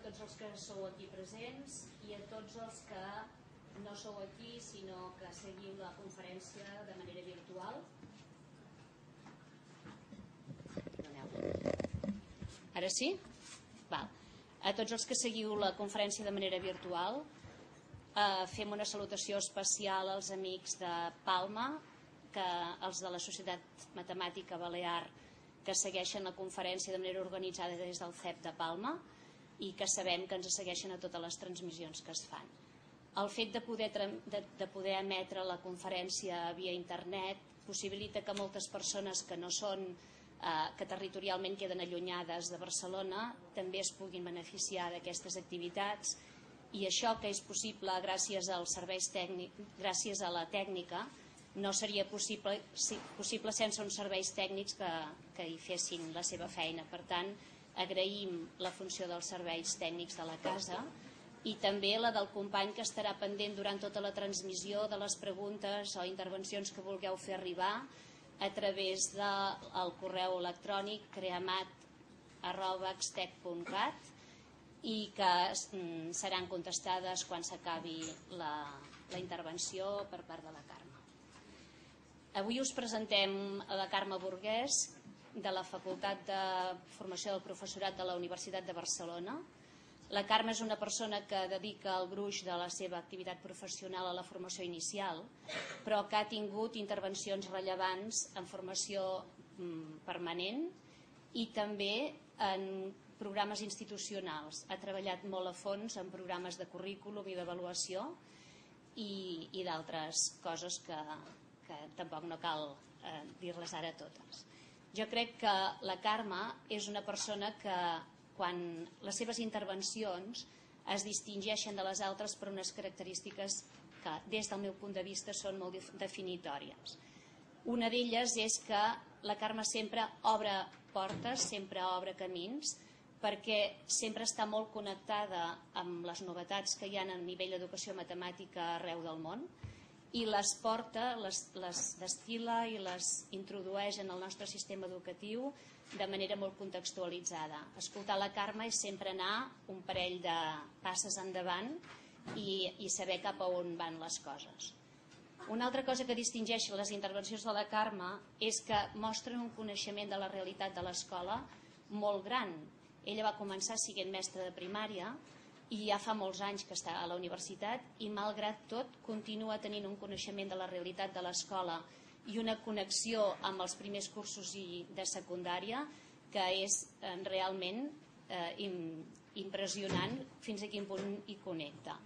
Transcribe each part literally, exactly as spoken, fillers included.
tots els que sou aquí presents i a tots els que no sou aquí sinó que seguiu la conferència de manera virtual. Ara sí? Val. A tots els que seguiu la conferència de manera virtual, eh, fem una salutació especial als amics de Palma, que els de la Societat Matemàtica Balear, que segueixen la conferència de manera organitzada des del C E P de Palma i que sabem que ens segueixen a totes les transmissions que es fan. El fet de poder, de, de poder emetre la conferència via internet possibilita que moltes persones que no són, eh, que territorialment queden allunyades de Barcelona, també es puguin beneficiar d'aquestes activitats, i això que és possible gràcies als serveis tècnics, gràcies a la tècnica, no seria possible, possible sense uns serveis tècnics que, que hi fessin la seva feina. Per tant, agraïm la funció dels serveis tècnics de la casa i també la del company que estarà pendent durant tota la transmissió de les preguntes o intervencions que vulgueu fer arribar a través del correu electrònic creamat arroba extec punt cat i que seran contestades quan s'acabi la, la intervenció per part de la Carme. Avui us presentem a la Carme Burguès, de la Facultat de Formació del Professorat de la Universitat de Barcelona. La Carme és una persona que dedica el gruix de la seva activitat professional a la formació inicial, però que ha tingut intervencions rellevants en formació permanent i també en programes institucionals. Ha treballat molt a fons en programes de currículum i d'avaluació i, i d'altres coses que... que tampoc no cal eh, dir-les ara totes. Jo crec que la Carme és una persona que quan les seves intervencions es distingeixen de les altres per unes característiques que des del meu punt de vista són molt definitòries. Una d'elles és que la Carme sempre obre portes, sempre obre camins, perquè sempre està molt connectada amb les novetats que hi ha a nivell d'educació matemàtica arreu del món, i les porta, les, les destil·la i les introdueix en el nostre sistema educatiu de manera molt contextualitzada. Escoltar la Carme és sempre anar un parell de passes endavant i, i saber cap a on van les coses. Una altra cosa que distingeix les intervencions de la Carme és que mostren un coneixement de la realitat de l'escola molt gran. Ella va començar sent mestra de primària i ja fa molts anys que està a la universitat i, malgrat tot, continua tenint un coneixement de la realitat de l'escola i una connexió amb els primers cursos de secundària que és realment eh, impressionant fins a quin punt hi connecta.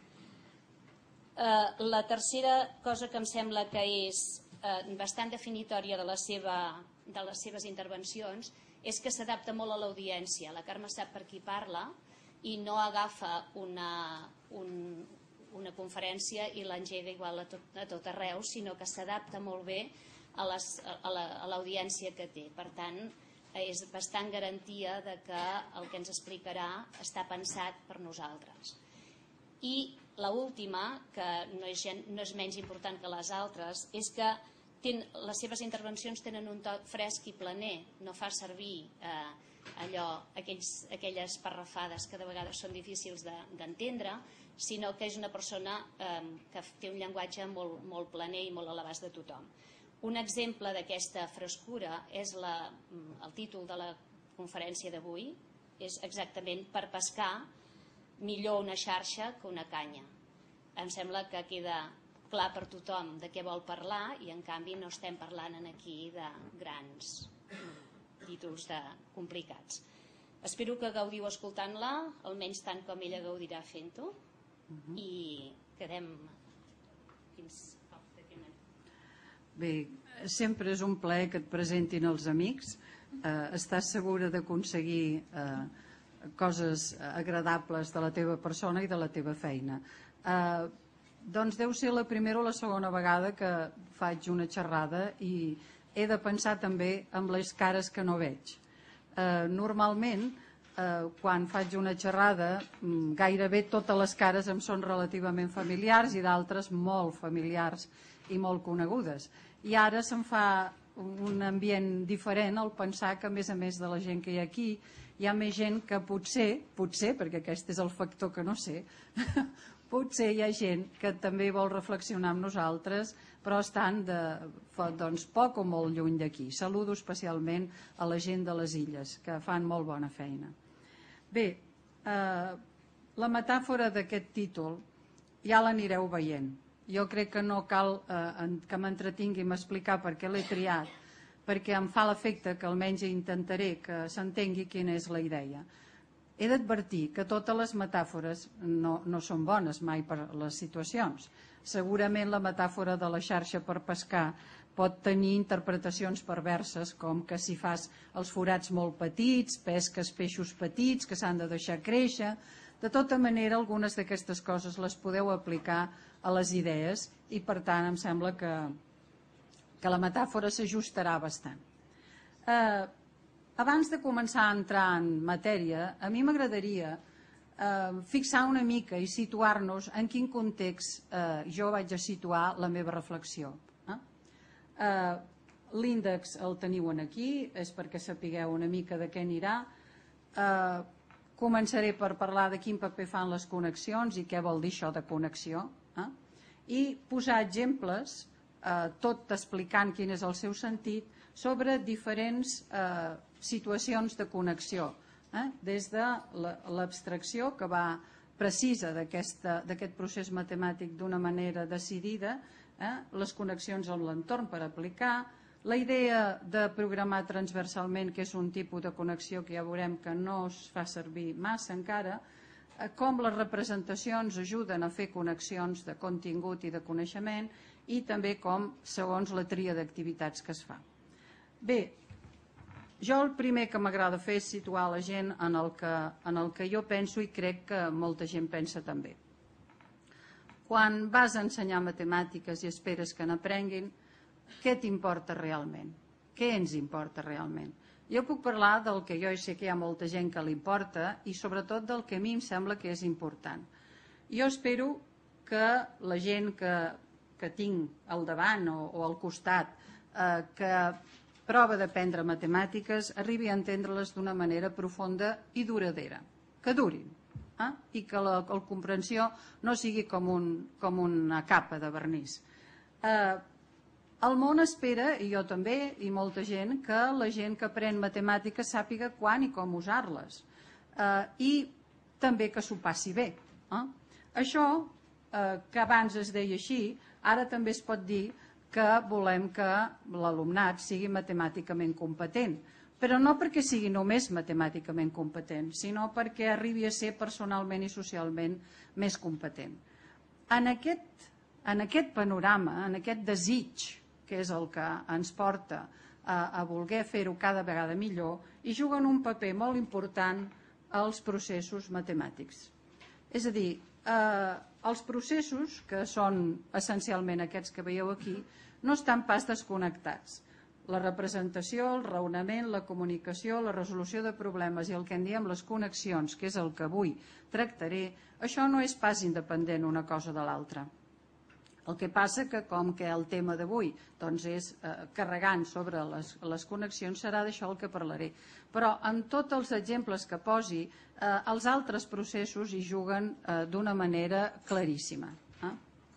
Eh, la tercera cosa que em sembla que és eh, bastant definitòria de, la seva, de les seves intervencions és que s'adapta molt a l'audiència. La Carme sap per qui parla i no agafa una, un, una conferència i l'engega igual a tot, a tot arreu, sinó que s'adapta molt bé a, les, a, la, a l'audiència que té. Per tant, és bastant garantia de que el que ens explicarà està pensat per nosaltres. I l'última, que no és, no és menys important que les altres, és que ten, les seves intervencions tenen un toc fresc i planer, no fa servir eh, allò, aquells, aquelles parrafades que de vegades són difícils d'entendre, de, sinó que és una persona eh, que té un llenguatge molt, molt planer i molt a l'abast de tothom. Un exemple d'aquesta frescura és la, el títol de la conferència d'avui, és exactament per pescar millor una xarxa que una canya. Em sembla que queda clar per tothom de què vol parlar i en canvi no estem parlant aquí de grans títols de complicats. Espero que gaudiu escoltant-la, almenys tant com ella gaudirà fent-ho, uh-huh. i quedem fins al moment. Bé, sempre és un plaer que et presentin els amics. Eh, estàs segura d'aconseguir eh, coses agradables de la teva persona i de la teva feina. Eh, doncs deu ser la primera o la segona vegada que faig una xerrada i he de pensar també en les cares que no veig. Eh, normalment, eh, quan faig una xerrada, gairebé totes les cares em són relativament familiars i d'altres molt familiars i molt conegudes. I ara se'm fa un ambient diferent al pensar que, a més a més de la gent que hi ha aquí, hi ha més gent que potser, potser, perquè aquest és el factor que no sé, potser hi ha gent que també vol reflexionar amb nosaltres, però estan de, doncs, poc o molt lluny d'aquí. Saludo especialment a la gent de les illes, que fan molt bona feina. Bé, eh, la metàfora d'aquest títol ja l'anireu veient. Jo crec que no cal eh, que m'entretingui a explicar per què l'he triat, perquè em fa l'efecte que almenys intentaré que s'entengui quina és la idea. He d'advertir que totes les metàfores no, no són bones mai per les situacions. Segurament la metàfora de la xarxa per pescar pot tenir interpretacions perverses, com que si fas els forats molt petits, pesques peixos petits que s'han de deixar créixer. De tota manera, algunes d'aquestes coses les podeu aplicar a les idees i, per tant, em sembla que, que la metàfora s'ajustarà bastant. Eh, abans de començar a entrar en matèria, a mi m'agradaria eh, fixar una mica i situar-nos en quin context eh, jo vaig a situar la meva reflexió. Eh? Eh, L'índex el teniu aquí, és perquè sapigueu una mica de què anirà. Eh, Començaré per parlar de quin paper fan les connexions i què vol dir això de connexió. Eh? I posar exemples, eh, tot explicant quin és el seu sentit, sobre diferents eh, situacions de connexió. Eh? Des de l'abstracció, que va precisa d'aquest procés matemàtic d'una manera decidida, eh? Les connexions amb l'entorn per aplicar, la idea de programar transversalment, que és un tipus de connexió que ja veurem que no es fa servir massa encara, com les representacions ajuden a fer connexions de contingut i de coneixement i també com segons la tria d'activitats que es fa. Bé, jo el primer que m'agrada fer és situar la gent en el, que, en el que jo penso i crec que molta gent pensa també. Quan vas a ensenyar matemàtiques i esperes que n'aprenguin, què t'importa realment? Què ens importa realment? Jo puc parlar del que jo sé que hi ha molta gent que li importa i sobretot del que a mi em sembla que és important. Jo espero que la gent que, que tinc al davant o, o al costat eh, que prova d'aprendre matemàtiques arribi a entendre-les d'una manera profunda i duradera, que durin, eh? I que la, la comprensió no sigui com, un, com una capa de vernís. Eh, El món espera, i jo també, i molta gent, que la gent que aprèn matemàtiques sàpiga quan i com usar-les. Eh, I també que s'ho passi bé. Eh? Això, eh, que abans es deia així, ara també es pot dir que volem que l'alumnat sigui matemàticament competent. Però no perquè sigui només matemàticament competent, sinó perquè arribi a ser personalment i socialment més competent. En aquest, en aquest panorama, en aquest desig, que és el que ens porta a, a voler fer-ho cada vegada millor, i juguen un paper molt important els processos matemàtics. És a dir, eh, els processos, que són essencialment aquests que veieu aquí, no estan pas desconnectats. La representació, el raonament, la comunicació, la resolució de problemes i el que en diem les connexions, que és el que avui tractaré, això no és pas independent una cosa de l'altra. El que passa que, com que el tema d'avui doncs, és eh, carregant sobre les, les connexions, serà d'això el que parlaré. Però en tots els exemples que posi, eh, els altres processos hi juguen eh, d'una manera claríssima. Eh?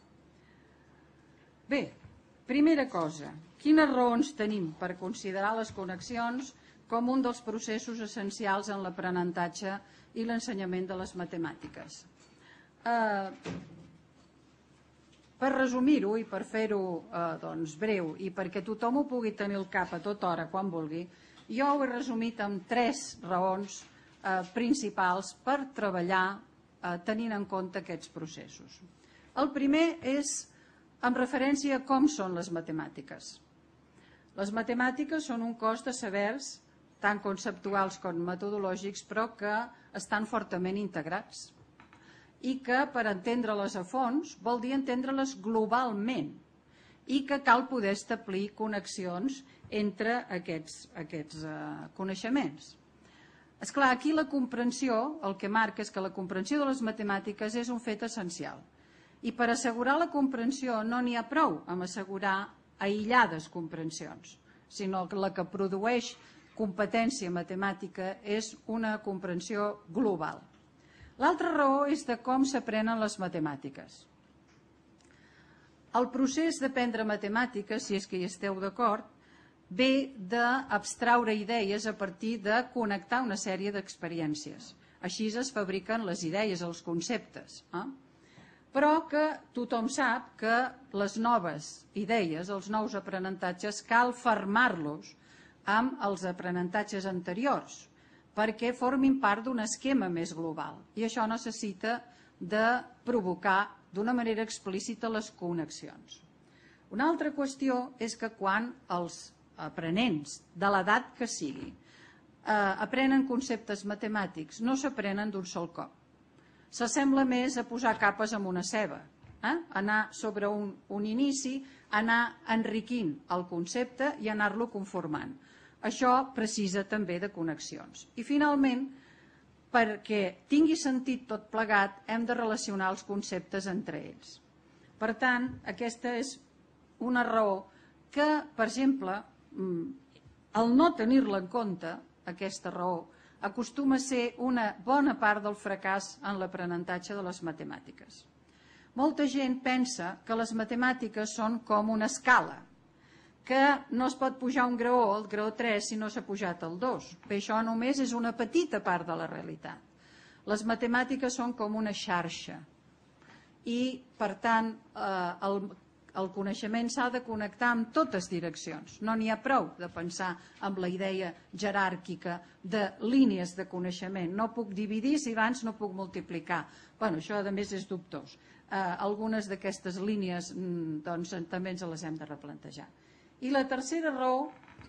Bé, primera cosa, quines raons tenim per considerar les connexions com un dels processos essencials en l'aprenentatge i l'ensenyament de les matemàtiques? Eh... Per resumir-ho i per fer-ho eh, doncs, breu i perquè tothom ho pugui tenir al cap a tota hora quan vulgui, jo ho he resumit en tres raons eh, principals per treballar eh, tenint en compte aquests processos. El primer és en referència a com són les matemàtiques. Les matemàtiques són un cos de sabers tant conceptuals com metodològics, però que estan fortament integrats i que per entendre-les a fons vol dir entendre-les globalment i que cal poder establir connexions entre aquests, aquests uh, coneixements. És clar, aquí la comprensió, el que marca és que la comprensió de les matemàtiques és un fet essencial. I per assegurar la comprensió no n'hi ha prou amb assegurar aïllades comprensions, sinó que la que produeix competència matemàtica és una comprensió global. L'altra raó és de com s'aprenen les matemàtiques. El procés d'aprendre matemàtiques, si és que hi esteu d'acord, ve d'abstraure idees a partir de connectar una sèrie d'experiències. Així es fabriquen les idees, els conceptes. Eh? Però que tothom sap que les noves idees, els nous aprenentatges, cal fermar-los amb els aprenentatges anteriors perquè formin part d'un esquema més global. I això necessita de provocar d'una manera explícita les connexions. Una altra qüestió és que quan els aprenents, de l'edat que sigui, eh, aprenen conceptes matemàtics, no s'aprenen d'un sol cop. S'assembla més a posar capes amb una ceba, eh? Anar sobre un, un inici, anar enriquint el concepte i anar-lo conformant. Això precisa també de connexions. I finalment, perquè tingui sentit tot plegat, hem de relacionar els conceptes entre ells. Per tant, aquesta és una raó que, per exemple, el no tenir-la en compte, aquesta raó, acostuma a ser una bona part del fracàs en l'aprenentatge de les matemàtiques. Molta gent pensa que les matemàtiques són com una escala, que no es pot pujar un graó, el graó tres, si no s'ha pujat el dos. Bé, això només és una petita part de la realitat. Les matemàtiques són com una xarxa i, per tant, eh, el, el coneixement s'ha de connectar amb totes direccions. No n'hi ha prou de pensar en la idea jeràrquica de línies de coneixement. No puc dividir si abans no puc multiplicar. Bueno, això, a més, és dubtós. Eh, algunes d'aquestes línies doncs, també ens les hem de replantejar. I la tercera raó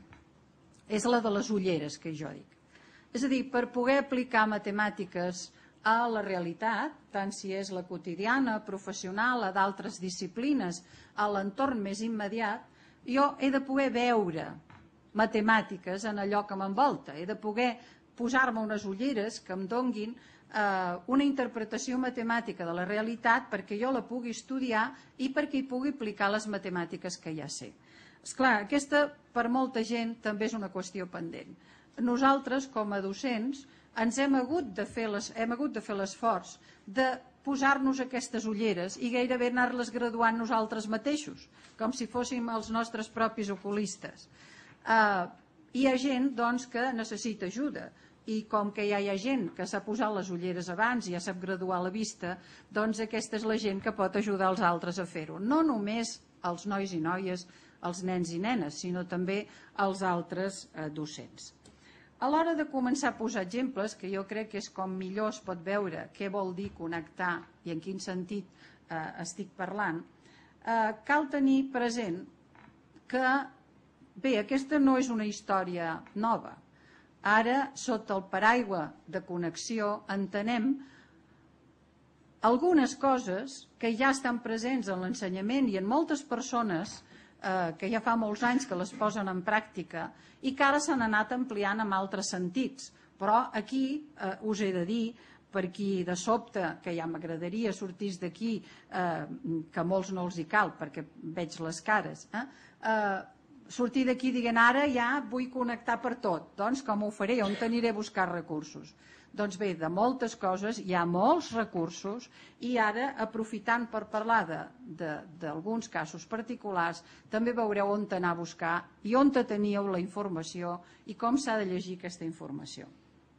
és la de les ulleres, que jo dic. És a dir, per poder aplicar matemàtiques a la realitat, tant si és la quotidiana, professional, a d'altres disciplines, a l'entorn més immediat, jo he de poder veure matemàtiques en allò que m'envolta. He de poder posar-me unes ulleres que em donguin eh, una interpretació matemàtica de la realitat perquè jo la pugui estudiar i perquè hi pugui aplicar les matemàtiques que ja sé. Esclar, aquesta per molta gent també és una qüestió pendent. Nosaltres, com a docents, ens hem hagut de fer les, hem hagut de fer l'esforç de posar-nos aquestes ulleres i gairebé anar-les graduant nosaltres mateixos, com si fóssim els nostres propis oculistes. Eh, hi ha gent doncs, que necessita ajuda i com que ja hi ha gent que s'ha posat les ulleres abans i ja sap graduar la vista, doncs aquesta és la gent que pot ajudar els altres a fer-ho. No només els nois i noies, els nens i nenes, sinó també els altres eh, docents. A l'hora de començar a posar exemples, que jo crec que és com millor es pot veure què vol dir connectar i en quin sentit eh, estic parlant, eh, cal tenir present que, bé, aquesta no és una història nova. Ara, sota el paraigua de connexió, entenem algunes coses que ja estan presents en l'ensenyament i en moltes persones eh, que ja fa molts anys que les posen en pràctica i que ara s'han anat ampliant en altres sentits. Però aquí eh, us he de dir, per qui de sobte, que ja m'agradaria sortís d'aquí, eh, que a molts no els hi cal perquè veig les cares, eh, eh, sortir d'aquí dient ara ja vull connectar per tot. Doncs com ho faré? On aniré a buscar recursos? Doncs bé, de moltes coses hi ha molts recursos i ara, aprofitant per parlar d'alguns casos particulars, també veureu on anar a buscar i on teníeu la informació i com s'ha de llegir aquesta informació.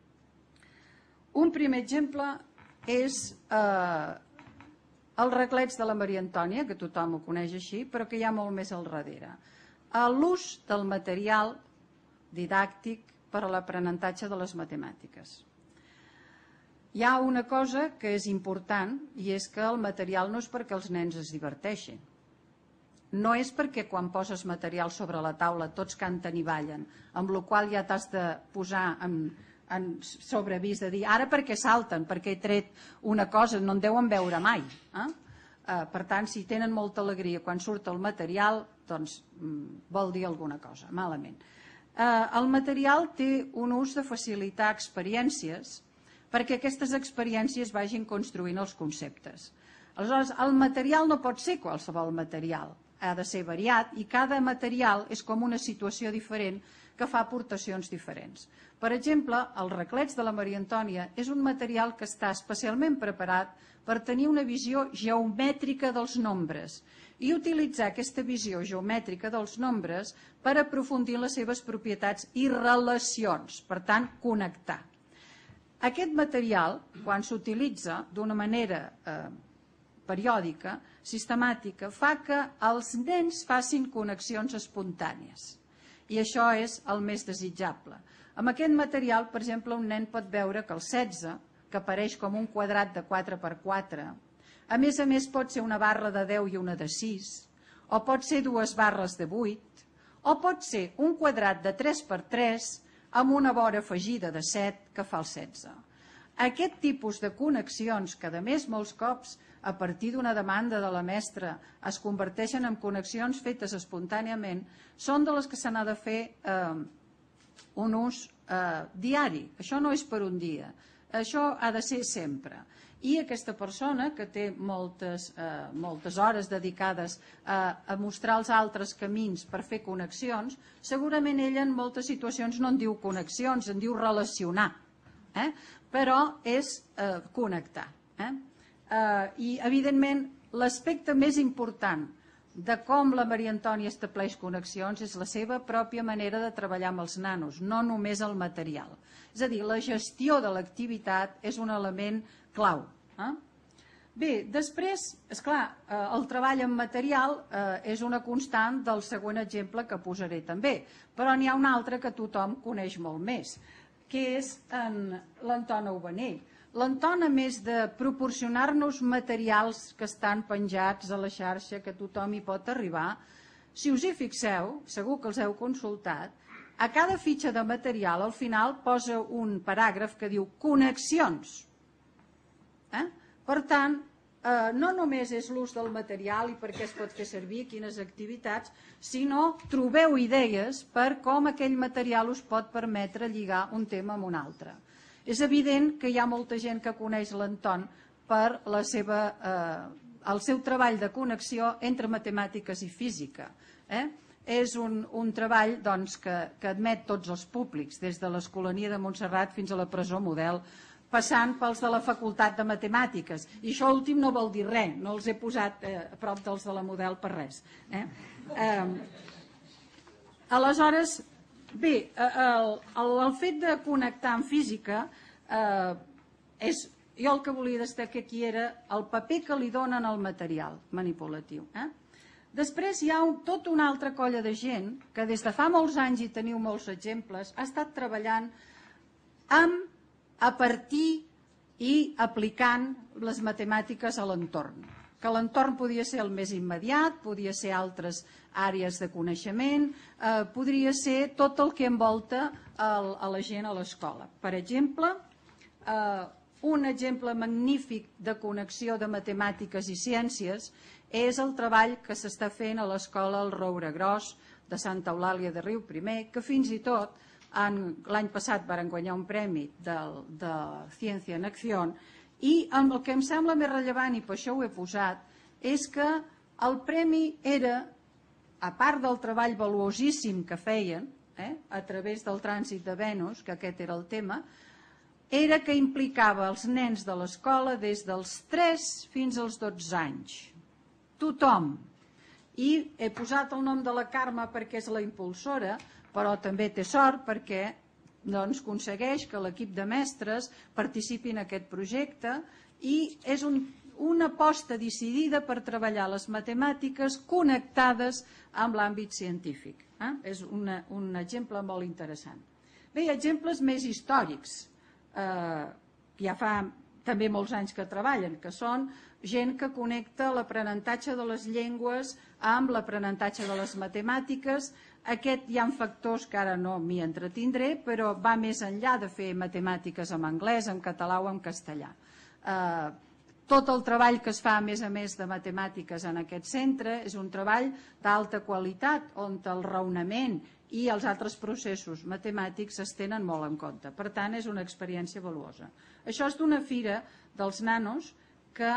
Un primer exemple és eh, els reglets de la Maria Antònia, que tothom ho coneix així, però que hi ha molt més al darrere. L'ús del material didàctic per a l'aprenentatge de les matemàtiques. Hi ha una cosa que és important i és que el material no és perquè els nens es diverteixin. No és perquè quan poses material sobre la taula tots canten i ballen, amb la qual ja t'has de posar en, en sobreavís de dir ara perquè salten, perquè he tret una cosa, no en deuen veure mai. Eh? Eh, per tant, si tenen molta alegria quan surt el material, doncs mm, vol dir alguna cosa, malament. Eh, el material té un ús de facilitar experiències perquè aquestes experiències vagin construint els conceptes. Aleshores, el material no pot ser qualsevol material, ha de ser variat i cada material és com una situació diferent que fa aportacions diferents. Per exemple, els raclets de la Maria Antònia és un material que està especialment preparat per tenir una visió geomètrica dels nombres i utilitzar aquesta visió geomètrica dels nombres per aprofundir en les seves propietats i relacions, per tant, connectar. Aquest material, quan s'utilitza d'una manera eh, periòdica, sistemàtica, fa que els nens facin connexions espontànies. I això és el més desitjable. Amb aquest material, per exemple, un nen pot veure que el setze, que apareix com un quadrat de quatre per quatre, a més a més pot ser una barra de deu i una de sis, o pot ser dues barres de vuit, o pot ser un quadrat de tres per tres amb una vora afegida de set que fa el setze. Aquest tipus de connexions, que a més molts cops a partir d'una demanda de la mestra es converteixen en connexions fetes espontàniament, són de les que se n'ha de fer eh, un ús eh, diari. Això no és per un dia, això ha de ser sempre. I aquesta persona, que té moltes, eh, moltes hores dedicades a, a mostrar als altres camins per fer connexions, segurament ella en moltes situacions no en diu connexions, en diu relacionar, eh? Però és eh, connectar. Eh? Eh, I, evidentment, l'aspecte més important de com la Maria Antònia estableix connexions és la seva pròpia manera de treballar amb els nanos, no només el material. És a dir, la gestió de l'activitat és un element clau. Eh? Bé, després, esclar, eh, el treball en material eh, és una constant del següent exemple que posaré també, però n'hi ha un altre que tothom coneix molt més, que és en l'Anton Aubanell. L'Anton, a més de proporcionar-nos materials que estan penjats a la xarxa, que tothom hi pot arribar, si us hi fixeu, segur que els heu consultat, a cada fitxa de material al final posa un paràgraf que diu connexions. Eh? Per tant, eh, no només és l'ús del material i per què es pot fer servir, quines activitats, sinó trobeu idees per com aquell material us pot permetre lligar un tema amb un altre. És evident que hi ha molta gent que coneix l'Anton per la seva, eh, el seu treball de connexió entre matemàtiques i física. Eh? És un, un treball doncs, que, que admet tots els públics, des de l'Escolania de Montserrat fins a la presó Model, passant pels de la Facultat de Matemàtiques. I això últim no vol dir res, no els he posat eh, a prop dels de la Model per res. Eh? Eh, aleshores, bé, el, el, el fet de connectar amb física, eh, és, jo el que volia destacar aquí era el paper que li donen al material manipulatiu. Eh? Després hi ha un, tota una altra colla de gent que des de fa molts anys, i teniu molts exemples, ha estat treballant amb, a partir i aplicant les matemàtiques a l'entorn. Que l'entorn podia ser el més immediat, podia ser altres àrees de coneixement, eh, podria ser tot el que envolta el, a la gent a l'escola. Per exemple, eh, un exemple magnífic de connexió de matemàtiques i ciències és el treball que s'està fent a l'escola El Roure Gros de Santa Eulàlia de Riuprimer, que fins i tot l'any passat varen guanyar un premi de, de Ciència en Acció, i el que em sembla més rellevant, i per això ho he posat, és que el premi era, a part del treball valuosíssim que feien, eh, a través del trànsit de Venus, que aquest era el tema, era que implicava els nens de l'escola des dels tres fins als dotze anys. Tothom. I he posat el nom de la Carme perquè és la impulsora, però també té sort perquè doncs, aconsegueix que l'equip de mestres participi en aquest projecte i és un, una aposta decidida per treballar les matemàtiques connectades amb l'àmbit científic. Eh? És una, un exemple molt interessant. Bé, hi ha exemples més històrics, eh, ja fa també molts anys que treballen, que són gent que connecta l'aprenentatge de les llengües amb l'aprenentatge de les matemàtiques. Aquest hi ha factors que ara no m'hi entretindré, però va més enllà de fer matemàtiques en anglès, en català o en castellà. Eh, tot el treball que es fa, a més a més, de matemàtiques en aquest centre és un treball d'alta qualitat, on el raonament i els altres processos matemàtics es tenen molt en compte. Per tant, és una experiència valuosa. Això és d'una fira dels nanos que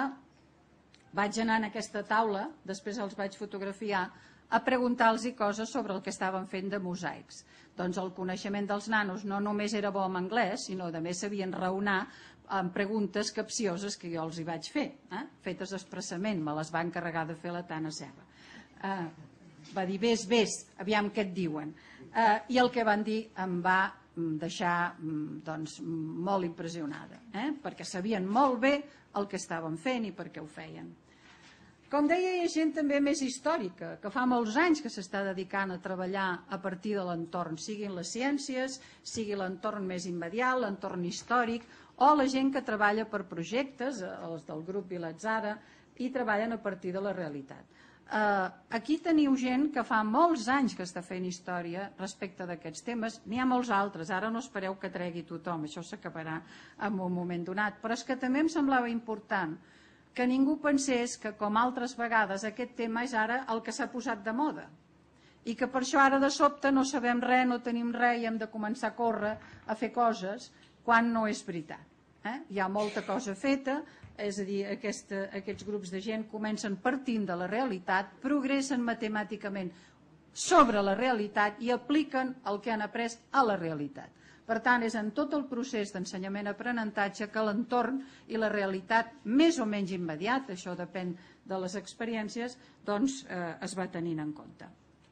vaig anar en aquesta taula, després els vaig fotografiar, a preguntar-los coses sobre el que estaven fent de mosaics. doncs el coneixement dels nanos no només era bo en anglès, sinó que a més sabien raonar amb preguntes capcioses que jo els hi vaig fer, eh? fetes expressament, me les va encarregar de fer la Tana Serra. Eh, va dir, vés, vés, aviam què et diuen. Eh, I el que van dir em va deixar doncs, molt impressionada, eh? perquè sabien molt bé el que estaven fent i per què ho feien. Com deia, hi ha gent també més històrica, que fa molts anys que s'està dedicant a treballar a partir de l'entorn, siguin les ciències, sigui l'entorn més immediat, l'entorn històric, o la gent que treballa per projectes, els del grup Vilatzara, i treballen a partir de la realitat. Aquí teniu gent que fa molts anys que està fent història respecte d'aquests temes, n'hi ha molts altres, ara no espereu que tregui tothom, això s'acabarà en un moment donat, però és que també em semblava important que ningú pensés que, com altres vegades, aquest tema és ara el que s'ha posat de moda i que per això ara de sobte no sabem res, no tenim res i hem de començar a córrer a fer coses quan no és veritat. Eh? Hi ha molta cosa feta, és a dir, aquesta, aquests grups de gent comencen partint de la realitat, progressen matemàticament sobre la realitat i apliquen el que han après a la realitat. Per tant, és en tot el procés d'ensenyament-aprenentatge que l'entorn i la realitat més o menys immediat, això depèn de les experiències, doncs eh, es va tenint en compte.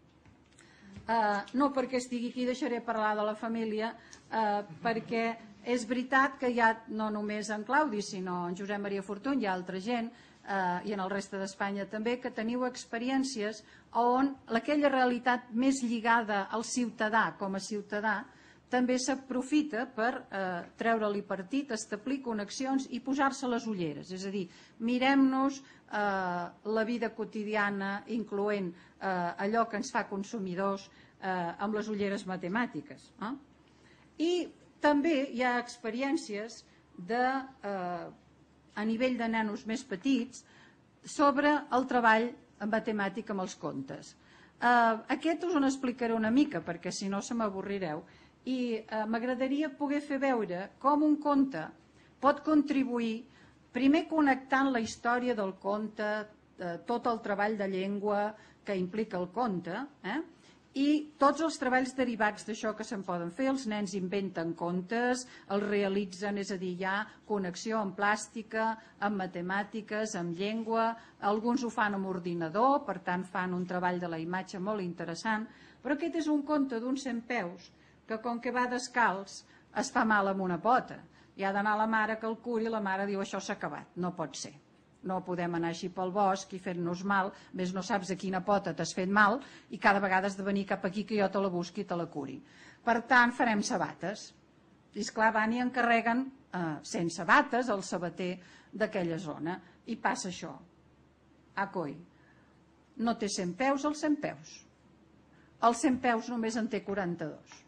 Eh, no perquè estigui aquí deixaré parlar de la família, eh, perquè és veritat que hi ha no només en Claudi, sinó en Josep Maria Fortuny, hi ha altra gent, eh, i en el reste d'Espanya també, que teniu experiències on aquella realitat més lligada al ciutadà com a ciutadà també s'aprofita per eh, treure-li partit, establir connexions i posar-se les ulleres. És a dir, mirem-nos eh, la vida quotidiana, incloent eh, allò que ens fa consumidors eh, amb les ulleres matemàtiques. Eh? I també hi ha experiències de, eh, a nivell de nanos més petits sobre el treball matemàtic amb els contes. Eh, aquest us en explicaré una mica, perquè si no se m'avorrireu, i eh, m'agradaria poder fer veure com un conte pot contribuir, primer connectant la història del conte, eh, tot el treball de llengua que implica el conte, eh, i tots els treballs derivats d'això que se'n poden fer. Els nens inventen contes, els realitzen, és a dir, hi ha connexió amb plàstica, amb matemàtiques, amb llengua, alguns ho fan amb ordinador, per tant fan un treball de la imatge molt interessant, però aquest és un conte d'uns centpeus que com que va descalç es fa mal amb una pota. Hi ha d'anar la mare que el curi i la mare diu això s'ha acabat, no pot ser. No podem anar així pel bosc i fer-nos mal, més no saps a quina pota t'has fet mal i cada vegada has de venir cap aquí que jo te la busqui i te la curi. Per tant, farem sabates. I esclar, van i encarreguen eh, cent sabates al sabater d'aquella zona i passa això. Ah, coi, no té cent peus, els cent peus. Els cent peus només en té quaranta-dos.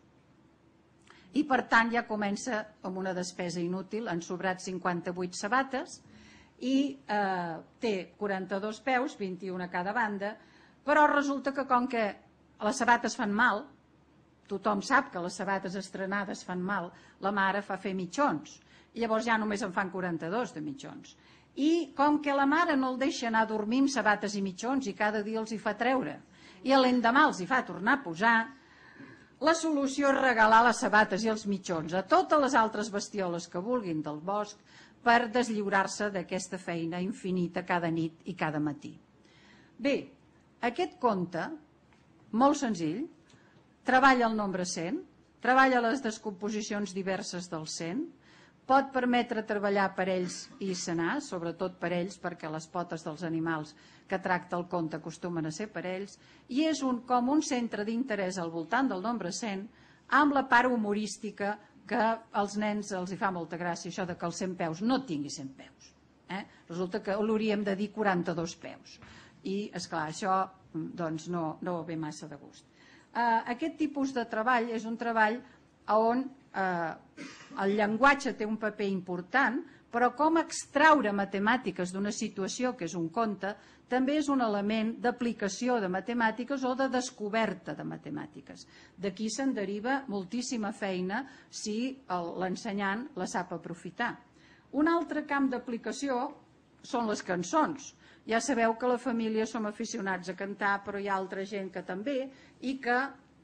I per tant ja comença amb una despesa inútil, han sobrat cinquanta-vuit sabates i eh, té quaranta-dos peus, vint-i-un a cada banda, però resulta que com que les sabates fan mal, tothom sap que les sabates estrenades fan mal, la mare fa fer mitjons, i llavors ja només en fan quaranta-dos de mitjons. I com que la mare no el deixa anar a dormir amb sabates i mitjons i cada dia els hi fa treure, i l'endemà els hi fa tornar a posar, la solució és regalar les sabates i els mitjons a totes les altres bestioles que vulguin del bosc per deslliurar-se d'aquesta feina infinita cada nit i cada matí. Bé, aquest conte, molt senzill, treballa el nombre cent, treballa les descomposicions diverses del cent, pot permetre treballar parells i senar, sobretot parells perquè les potes dels animals que tracta el conte acostumen a ser parells, i és un, com un centre d'interès al voltant del nombre cent, amb la part humorística que als nens els hi fa molta gràcia, això de que els cent peus no tingui cent peus. Eh? Resulta que l'hauríem de dir quaranta-dos peus. I, esclar, això doncs, no, no ve massa de gust. Uh, aquest tipus de treball és un treball on eh, el llenguatge té un paper important, però com extraure matemàtiques d'una situació que és un conte també és un element d'aplicació de matemàtiques o de descoberta de matemàtiques. D'aquí se'n deriva moltíssima feina si l'ensenyant la sap aprofitar. Un altre camp d'aplicació són les cançons. Ja sabeu que a la família som aficionats a cantar, però hi ha altra gent que també, i que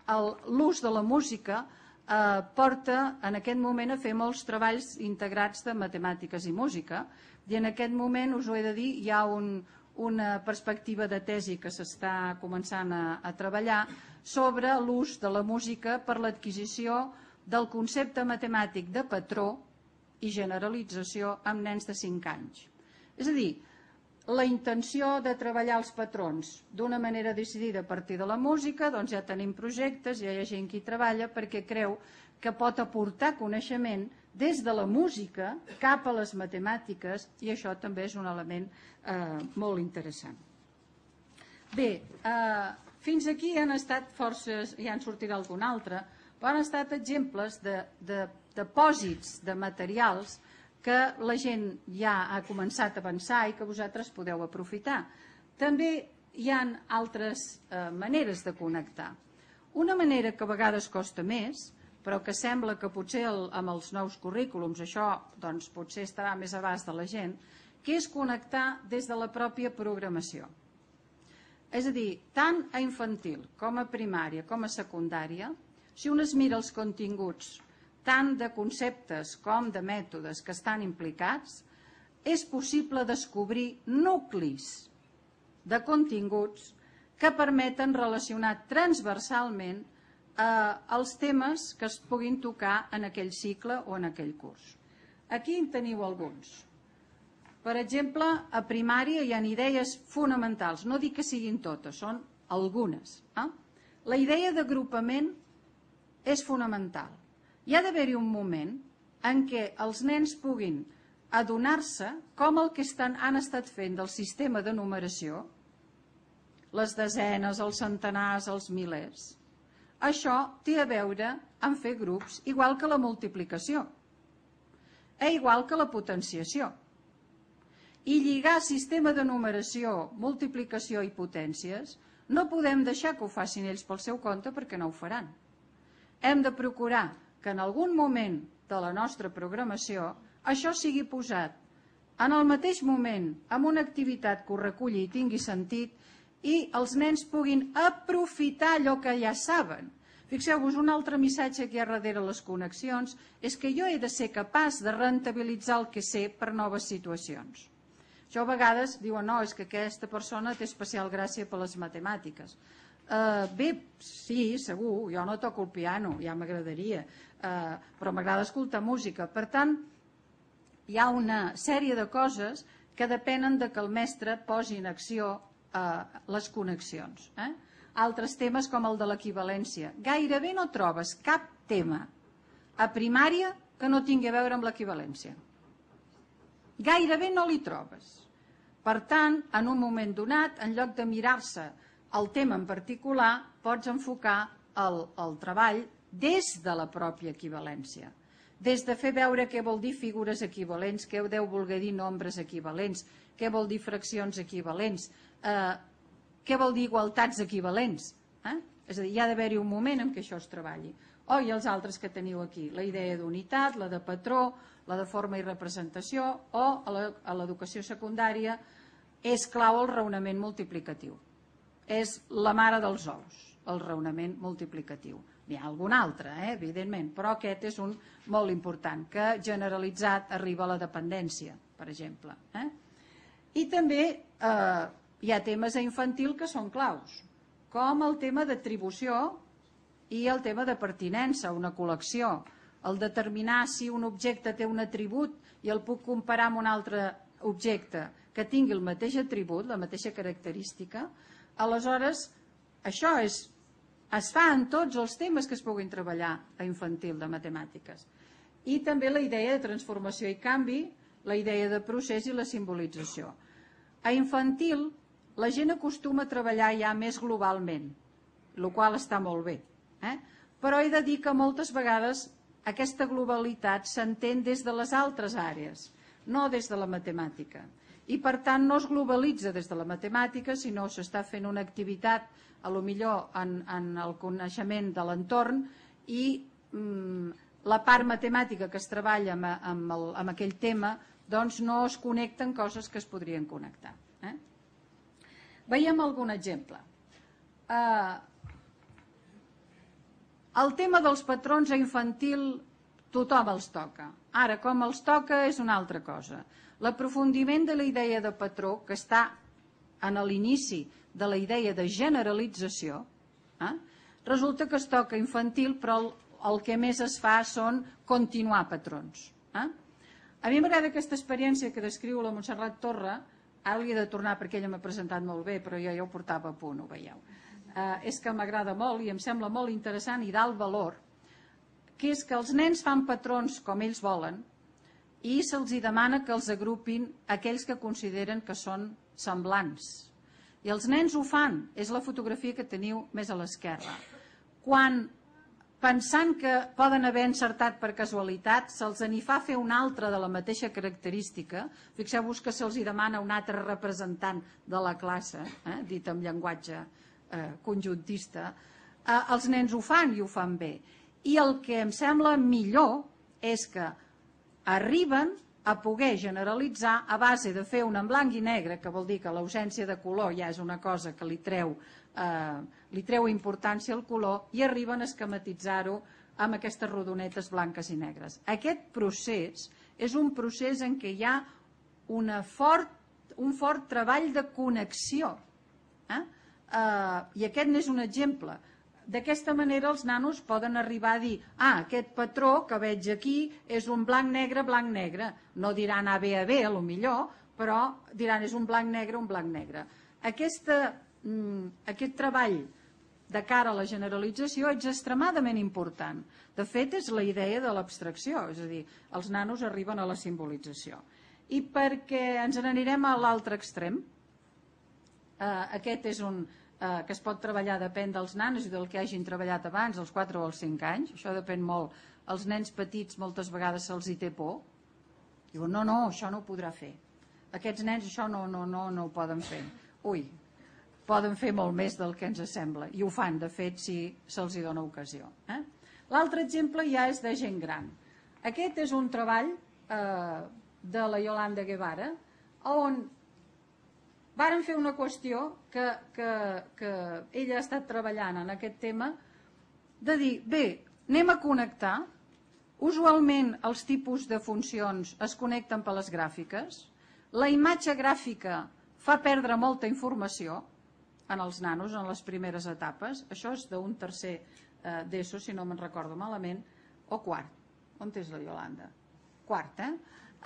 l'ús de la música porta en aquest moment a fer molts treballs integrats de matemàtiques i música, i en aquest moment, us ho he de dir, hi ha una perspectiva de tesi que s'està començant a treballar sobre l'ús de la música per l'adquisició del concepte matemàtic de patró i generalització amb nens de cinc anys. És a dir, la intenció de treballar els patrons d'una manera decidida a partir de la música, doncs ja tenim projectes, ja hi ha gent que hi treballa perquè creu que pot aportar coneixement des de la música cap a les matemàtiques, i això també és un element molt interessant. Bé, fins aquí han estat forces, ja en sortirà algun altre, però han estat exemples de depòsits de materials que la gent ja ha començat a avançar i que vosaltres podeu aprofitar. També hi ha altres maneres de connectar. Una manera que a vegades costa més, però que sembla que potser amb els nous currículums això potser estarà més a abast de la gent, que és connectar des de la pròpia programació. És a dir, tant a infantil com a primària com a secundària, si un es mira els continguts tant de conceptes com de mètodes que estan implicats, és possible descobrir nuclis de continguts que permeten relacionar transversalment els temes que es puguin tocar en aquell cicle o en aquell curs. Aquí en teniu alguns. Per exemple, a primària hi ha idees fonamentals, no dic que siguin totes, són algunes. La idea d'agrupament és fonamental. Hi ha d'haver-hi un moment en què els nens puguin adonar-se com el que han estat fent del sistema de numeració, les desenes, els centenars, els milers, això té a veure amb fer grups igual que la multiplicació, i igual que la potenciació. I lligar sistema de numeració, multiplicació i potències no podem deixar que ho facin ells pel seu compte perquè no ho faran. Hem de procurar que en algun moment de la nostra programació això sigui posat en el mateix moment amb una activitat que ho reculli i tingui sentit i els nens puguin aprofitar allò que ja saben. Fixeu-vos, un altre missatge que hi ha darrere les connexions és que jo he de ser capaç de rentabilitzar el que sé per noves situacions. Això a vegades diuen, no, és que aquesta persona té especial gràcia per les matemàtiques. Bé, sí, segur, jo no toco el piano, ja m'agradaria, però m'agrada escoltar música. Per tant, hi ha una sèrie de coses que depenen que el mestre posi en acció les connexions. Altres temes com el de l'equivalència. Gairebé no trobes cap tema a primària que no tingui a veure amb l'equivalència. Gairebé no li trobes. Per tant, en un moment donat, en lloc de mirar-se el tema en particular, pots enfocar el treball des de la pròpia equivalència. Des de fer veure què vol dir figures equivalents, què deu voler dir nombres equivalents, què vol dir fraccions equivalents, què vol dir igualtats equivalents. És a dir, hi ha d'haver-hi un moment en què això es treballi. O i els altres que teniu aquí, la idea d'unitat, la de patró, la de forma i representació, o a l'educació secundària és clau el raonament multiplicatiu. És la mare dels ous, el raonament multiplicatiu. N'hi ha algun altre, evidentment, però aquest és un molt important, que generalitzat arriba a la dependència, per exemple. I també hi ha temes a infantil que són claus, com el tema d'atribució i el tema de pertinença a una col·lecció, el determinar si un objecte té un atribut i el puc comparar amb un altre objecte que tingui el mateix atribut, la mateixa característica, aleshores això és, es fa en tots els temes que es puguin treballar a infantil de matemàtiques. I també la idea de transformació i canvi, la idea de procés i la simbolització. A infantil la gent acostuma a treballar ja més globalment, el qual està molt bé, però he de dir que moltes vegades aquesta globalitat s'entén des de les altres àrees, no des de la matemàtica. I per tant no es globalitza des de la matemàtica, sinó s'està fent una activitat a lo millor en el coneixement de l'entorn i la part matemàtica que es treballa amb aquell tema doncs no es connecten coses que es podrien connectar. Veiem algun exemple. El tema dels patrons a infantil tothom els toca. Ara, com els toca és una altra cosa. L'aprofundiment de la idea de patró, que està en l'inici de la idea de generalització, eh? resulta que es toca infantil, però el, el que més es fa són continuar patrons. Eh? A mi m'agrada aquesta experiència que descriu la Montserrat Torra, ara li he de tornar perquè ella m'ha presentat molt bé, però jo ja ho portava a punt, ho veieu. Eh, és que m'agrada molt i em sembla molt interessant i d'alt valor, que és que els nens fan patrons com ells volen i se'ls demana que els agrupin aquells que consideren que són semblants. I els nens ho fan, és la fotografia que teniu més a l'esquerra. Quan, pensant que poden haver encertat per casualitat, se'ls n'hi fa fer un altre de la mateixa característica, fixeu-vos que se'ls demana un altre representant de la classe, eh, dit en llenguatge eh, conjuntista, eh, els nens ho fan i ho fan bé. I el que em sembla millor és que arriben a poder generalitzar a base de fer un en blanc i negre, que vol dir que l'ausència de color ja és una cosa que li treu, eh, li treu importància al color, i arriben a esquematitzar-ho amb aquestes rodonetes blanques i negres. Aquest procés és un procés en què hi ha una fort, un fort treball de connexió. Eh? Eh, I aquest n'és un exemple. D'aquesta manera els nanos poden arribar a dir ah, aquest patró que veig aquí és un blanc-negre, blanc-negre. No diran A B A B, a lo millor, però diran és un blanc-negre, un blanc-negre. Aquesta, aquest treball de cara a la generalització és extremadament important. De fet, és la idea de l'abstracció, és a dir, els nanos arriben a la simbolització. I perquè ens n'anirem a l'altre extrem, aquest és un... que es pot treballar, depèn dels nanos i del que hagin treballat abans, als quatre o als cinc anys, això depèn molt. Els nens petits moltes vegades se'ls hi té por, diuen no, no, això no ho podrà fer. Aquests nens això no, no, no, no ho poden fer. Ui, poden fer molt més del que ens sembla, i ho fan, de fet, si se'ls hi dona ocasió. Eh? L'altre exemple ja és de gent gran. Aquest és un treball eh, de la Yolanda Guevara, on varen fer una qüestió que, que, que ella ha estat treballant en aquest tema, de dir, bé, anem a connectar, usualment els tipus de funcions es connecten per les gràfiques, la imatge gràfica fa perdre molta informació en els nanos en les primeres etapes, això és d'un tercer eh, d'ESO, si no me'n recordo malament, o quart, on és la Yolanda? Quart, eh?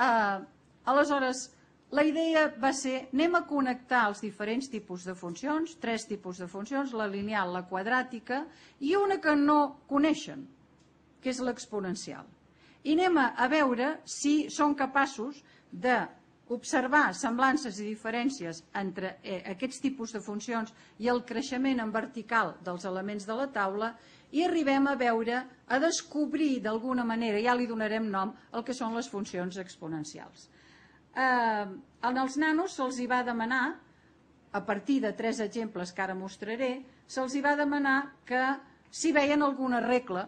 eh aleshores, la idea va ser, anem a connectar els diferents tipus de funcions, tres tipus de funcions, la lineal, la quadràtica, i una que no coneixen, que és l'exponencial. I anem a veure si són capaços d'observar semblances i diferències entre aquests tipus de funcions i el creixement en vertical dels elements de la taula, i arribem a veure, a descobrir d'alguna manera, ja li donarem nom, el que són les funcions exponencials. Eh, en els nanos se'ls hi va demanar, a partir de tres exemples que ara mostraré, se'ls hi va demanar que si veien alguna regla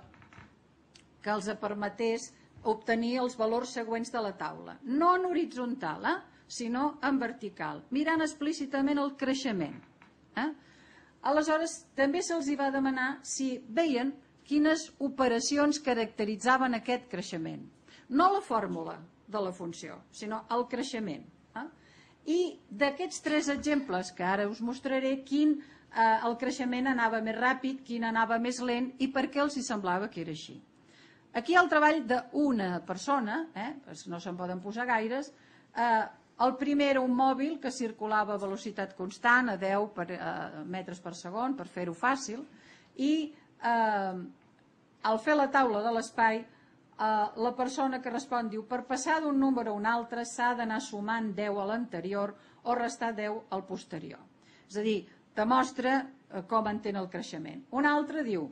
que els permetés obtenir els valors següents de la taula. No en horitzontal, eh, sinó en vertical, mirant explícitament el creixement. Eh? Aleshores, també se'ls hi va demanar si veien quines operacions caracteritzaven aquest creixement. No la fórmula de la funció, sinó el creixement. Eh? I d'aquests tres exemples que ara us mostraré, quin eh, el creixement anava més ràpid, quin anava més lent i per què els hi semblava que era així. Aquí hi ha el treball d'una persona, eh, no se'n poden posar gaires, eh, el primer era un mòbil que circulava a velocitat constant, a deu per, eh, metres per segon, per fer-ho fàcil, i eh, al fer la taula de l'espai, la persona que respon diu per passar d'un número a un altre s'ha d'anar sumant deu a l'anterior o restar deu al posterior. És a dir, demostra com entén el creixement. Un altre diu,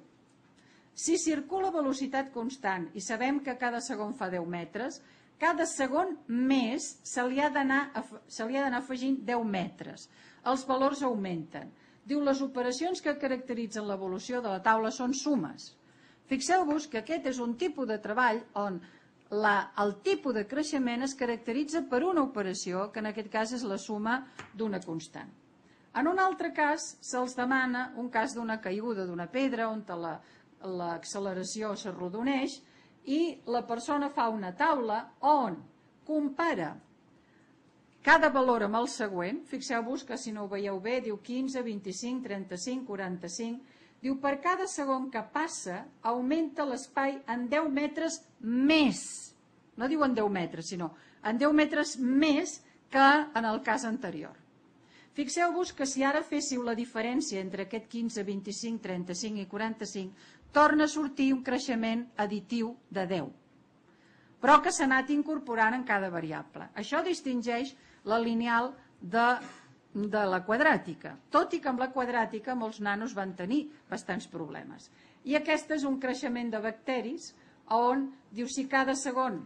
si circula a velocitat constant i sabem que cada segon fa deu metres, cada segon més se li ha d'anar afegint deu metres. Els valors augmenten. Diu, les operacions que caracteritzen l'evolució de la taula són sumes. Fixeu-vos que aquest és un tipus de treball on la, el tipus de creixement es caracteritza per una operació, que en aquest cas és la suma d'una constant. En un altre cas se'ls demana un cas d'una caiguda d'una pedra on la, l'acceleració s'arrodoneix i la persona fa una taula on compara cada valor amb el següent. Fixeu-vos que si no ho veieu bé, diu quinze, vint-i-cinc, trenta-cinc, quaranta-cinc. Diu, per cada segon que passa, augmenta l'espai en deu metres més. No diu en deu metres, sinó en deu metres més que en el cas anterior. Fixeu-vos que si ara féssiu la diferència entre aquest quinze, vint-i-cinc, trenta-cinc i quaranta-cinc, torna a sortir un creixement additiu de deu, però que s'ha anat incorporant en cada variable. Això distingeix la lineal de, de la quadràtica, tot i que amb la quadràtica molts nanos van tenir bastants problemes. I aquest és un creixement de bacteris on diu si cada segon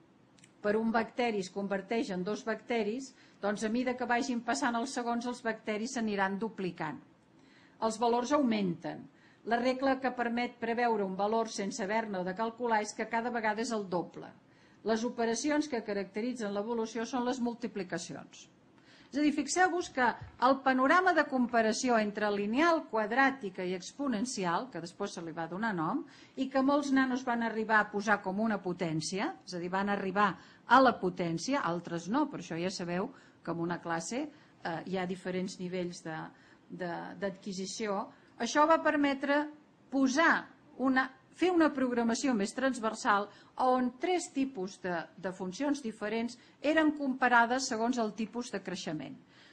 per un bacteri es converteix en dos bacteris, doncs a mesura que vagin passant els segons els bacteris s'aniran duplicant. Els valors augmenten. La regla que permet preveure un valor sense haver-ne de calcular és que cada vegada és el doble. Les operacions que caracteritzen l'evolució són les multiplicacions. És a dir, fixeu-vos que el panorama de comparació entre lineal, quadràtica i exponencial, que després se li va donar nom, i que molts nanos van arribar a posar com una potència, és a dir, van arribar a la potència, altres no, per això ja sabeu que en una classe eh, hi ha diferents nivells d'adquisició. Això va permetre posar una, fer una programació més transversal on tres tipus de, de funcions diferents eren comparades segons el tipus de creixement.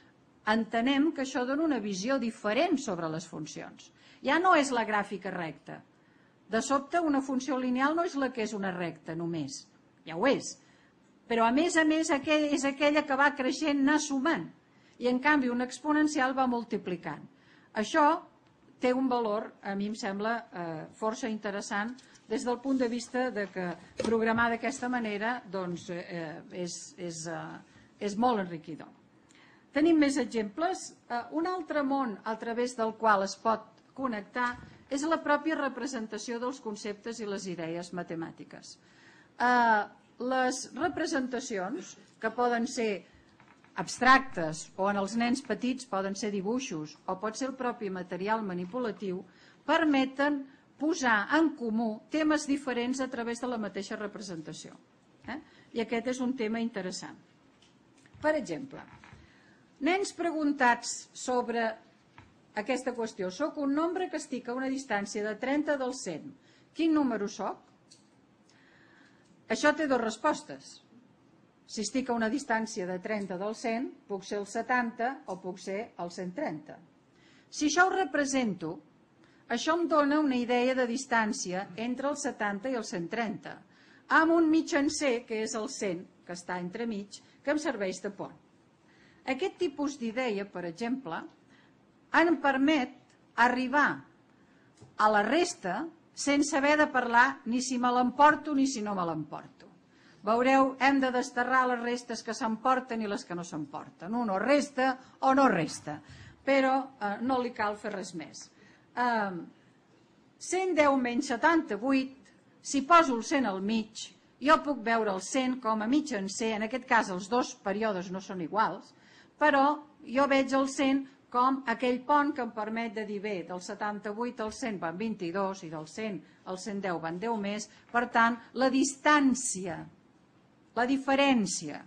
Entenem que això dona una visió diferent sobre les funcions. Ja no és la gràfica recta. De sobte, una funció lineal no és la que és una recta només, ja ho és. Però a més a més aquell, és aquella que va creixent, anar sumant. I en canvi una exponencial va multiplicant. Això té un valor, a mi em sembla, eh, força interessant des del punt de vista de que programar d'aquesta manera doncs, eh, és, és, eh, és molt enriquidor. Tenim més exemples. Eh, un altre món a través del qual es pot connectar és la pròpia representació dels conceptes i les idees matemàtiques. Eh, les representacions, que poden ser abstractes o en els nens petits poden ser dibuixos o pot ser el propi material manipulatiu, permeten posar en comú temes diferents a través de la mateixa representació. Eh? I aquest és un tema interessant. Per exemple, nens preguntats sobre aquesta qüestió. Soc un nombre que estic a una distància de trenta del cent. Quin número soc? Això té dues respostes. Si estic a una distància de trenta del cent, puc ser el setanta o puc ser el cent trenta. Si això ho represento, això em dona una idea de distància entre el setanta i el cent trenta, amb un mitjancer, que és el cent, que està entremig, que em serveix de pont. Aquest tipus d'idea, per exemple, em permet arribar a la resta sense haver de parlar ni si me l'emporto ni si no me l'emporto. Veureu, hem de desterrar les restes que s'emporten i les que no s'emporten. Un o resta o no resta, però eh, no li cal fer res més. Eh, cent deu menys setanta-vuit, si poso el cent al mig, jo puc veure el cent com a mitjancer, en aquest cas els dos períodes no són iguals, però jo veig el cent com aquell pont que em permet de dir bé, del setanta-vuit al cent van vint-i-dos i del cent al cent deu van deu més, per tant, la distància, la diferència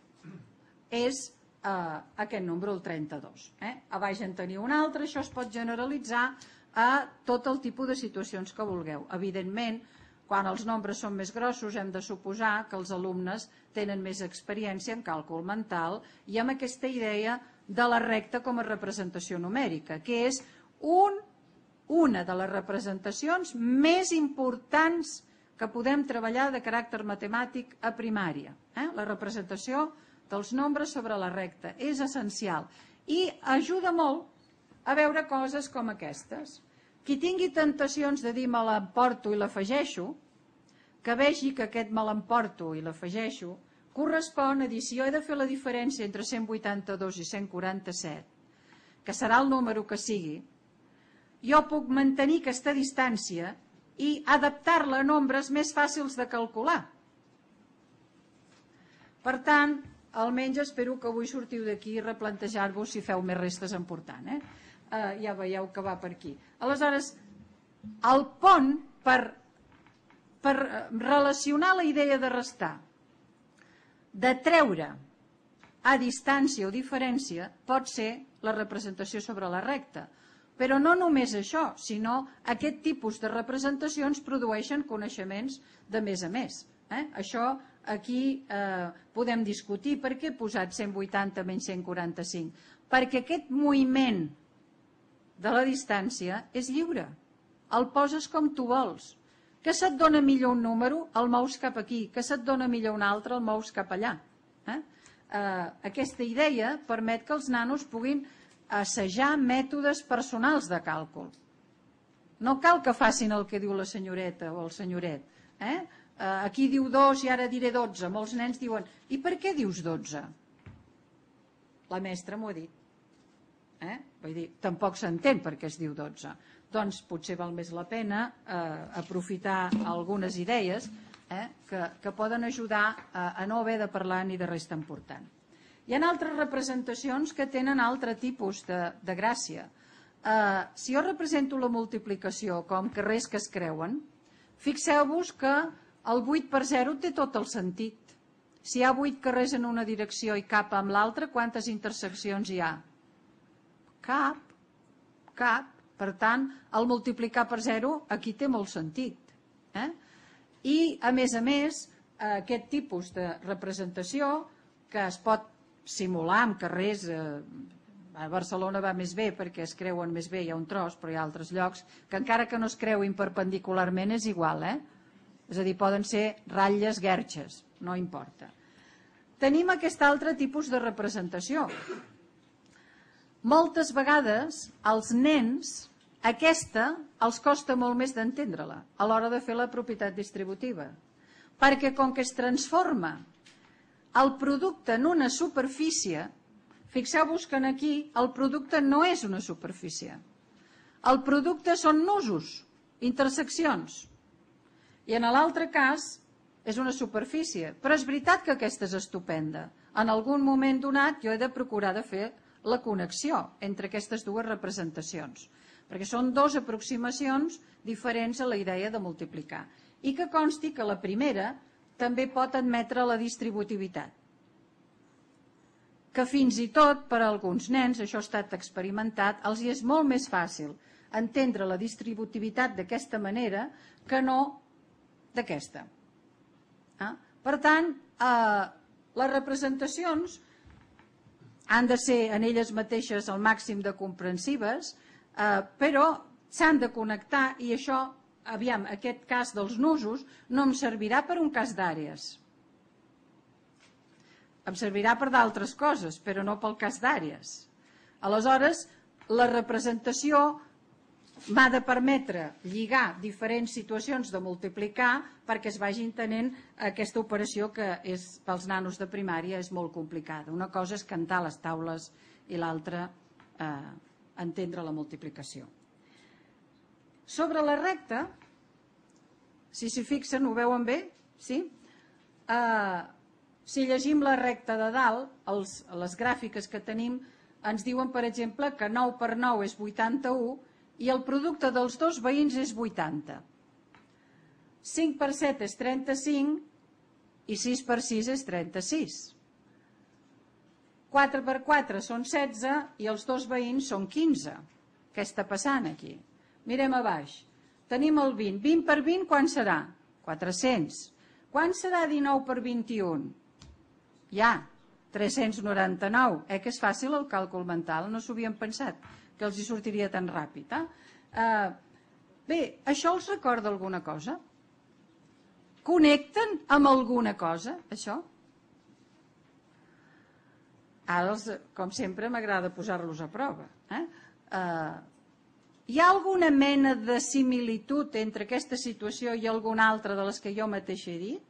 és eh, aquest número, el trenta-dos. Eh? A baix en teniu un altre, això es pot generalitzar a tot el tipus de situacions que vulgueu. Evidentment, quan els nombres són més grossos hem de suposar que els alumnes tenen més experiència en càlcul mental i amb aquesta idea de la recta com a representació numèrica, que és un, una de les representacions més importants que podem treballar de caràcter matemàtic a primària. Eh? La representació dels nombres sobre la recta és essencial i ajuda molt a veure coses com aquestes. Qui tingui tentacions de dir me l'emporto i l'afegeixo, que vegi que aquest me l'emporto i l'afegeixo correspon a dir si jo he de fer la diferència entre cent vuitanta-dos i cent quaranta-set, que serà el número que sigui, jo puc mantenir aquesta distància i adaptar-la a nombres més fàcils de calcular. Per tant, almenys espero que avui sortiu d'aquí i replantejar-vos si feu més restes important. Eh? Eh, ja veieu que va per aquí. Aleshores, el pont per, per relacionar la idea de restar, de treure a distància o diferència, pot ser la representació sobre la recta. Però no només això, sinó aquest tipus de representacions produeixen coneixements de més a més. Eh? Això aquí eh, podem discutir per què he posat cent vuitanta menys cent quaranta-cinc. Perquè aquest moviment de la distància és lliure. El poses com tu vols. Que se't dona millor un número, el mous cap aquí. Que se't dona millor un altre, el mous cap allà. Eh? Eh, aquesta idea permet que els nanos puguin assajar mètodes personals de càlcul. No cal que facin el que diu la senyoreta o el senyoret. Eh? Eh, aquí diu dos i ara diré dotze. Molts nens diuen, i per què dius dotze? La mestra m'ho ha dit. Eh? Vull dir, tampoc s'entén per què es diu dotze. Doncs potser val més la pena eh, aprofitar algunes idees eh, que, que poden ajudar a, a no haver de parlar ni de res tan important. Hi ha altres representacions que tenen altre tipus de, de gràcia. Eh, si jo represento la multiplicació com carrers que es creuen, fixeu-vos que el vuit per zero té tot el sentit. Si hi ha vuit carrers en una direcció i cap amb l'altra, quantes interseccions hi ha? Cap. Cap. Per tant, el multiplicar per zero aquí té molt sentit. Eh? I, a més a més, aquest tipus de representació que es pot simular amb carrers, eh, a Barcelona va més bé perquè es creuen més bé, hi ha un tros, però hi ha altres llocs que encara que no es creuin perpendicularment és igual. Eh? És a dir, poden ser ratlles guerxes, no importa. Tenim aquest altre tipus de representació. Moltes vegades els nens aquesta els costa molt més d'entendre-la a l'hora de fer la propietat distributiva, perquè com que es transforma el producte en una superfície, fixeu-vos que aquí el producte no és una superfície, el producte són nusos, interseccions, i en l'altre cas és una superfície, però és veritat que aquesta és estupenda. En algun moment donat jo he de procurar de fer la connexió entre aquestes dues representacions, perquè són dues aproximacions diferents a la idea de multiplicar. I que consti que la primera també pot admetre la distributivitat. Que fins i tot per a alguns nens, això ha estat experimentat, els hi és molt més fàcil entendre la distributivitat d'aquesta manera que no d'aquesta. Eh? Per tant, eh, les representacions han de ser en elles mateixes el màxim de comprensives, eh, però s'han de connectar i això, aviam, aquest cas dels nusos no em servirà per un cas d'àrees. Em servirà per d'altres coses, però no pel cas d'àrees. Aleshores, la representació m'ha de permetre lligar diferents situacions de multiplicar perquè es vagi entenent aquesta operació que és, pels nanos de primària és molt complicada. Una cosa és cantar les taules i l'altra eh, entendre la multiplicació. Sobre la recta, si s'hi fixen, ho veuen bé? Sí? Eh, si llegim la recta de dalt, els, les gràfiques que tenim ens diuen, per exemple, que nou per nou és vuitanta-u i el producte dels dos veïns és vuitanta. cinc per set és trenta-cinc i sis per sis és trenta-sis. quatre per quatre són setze i els dos veïns són quinze. Què està passant aquí? Mirem a baix. Tenim el vint. vint per vint, quan serà? quatre-cents. Quan serà dinou per vint-i-un? Ja, tres-cents noranta-nou. Eh que és fàcil el càlcul mental? No s'ho havien pensat, que els hi sortiria tan ràpid. Eh? Uh, bé, això els recorda alguna cosa? Connecten amb alguna cosa, això? Ara, els, com sempre, m'agrada posar-los a prova. Eh? Uh, hi ha alguna mena de similitud entre aquesta situació i alguna altra de les que jo mateix he dit?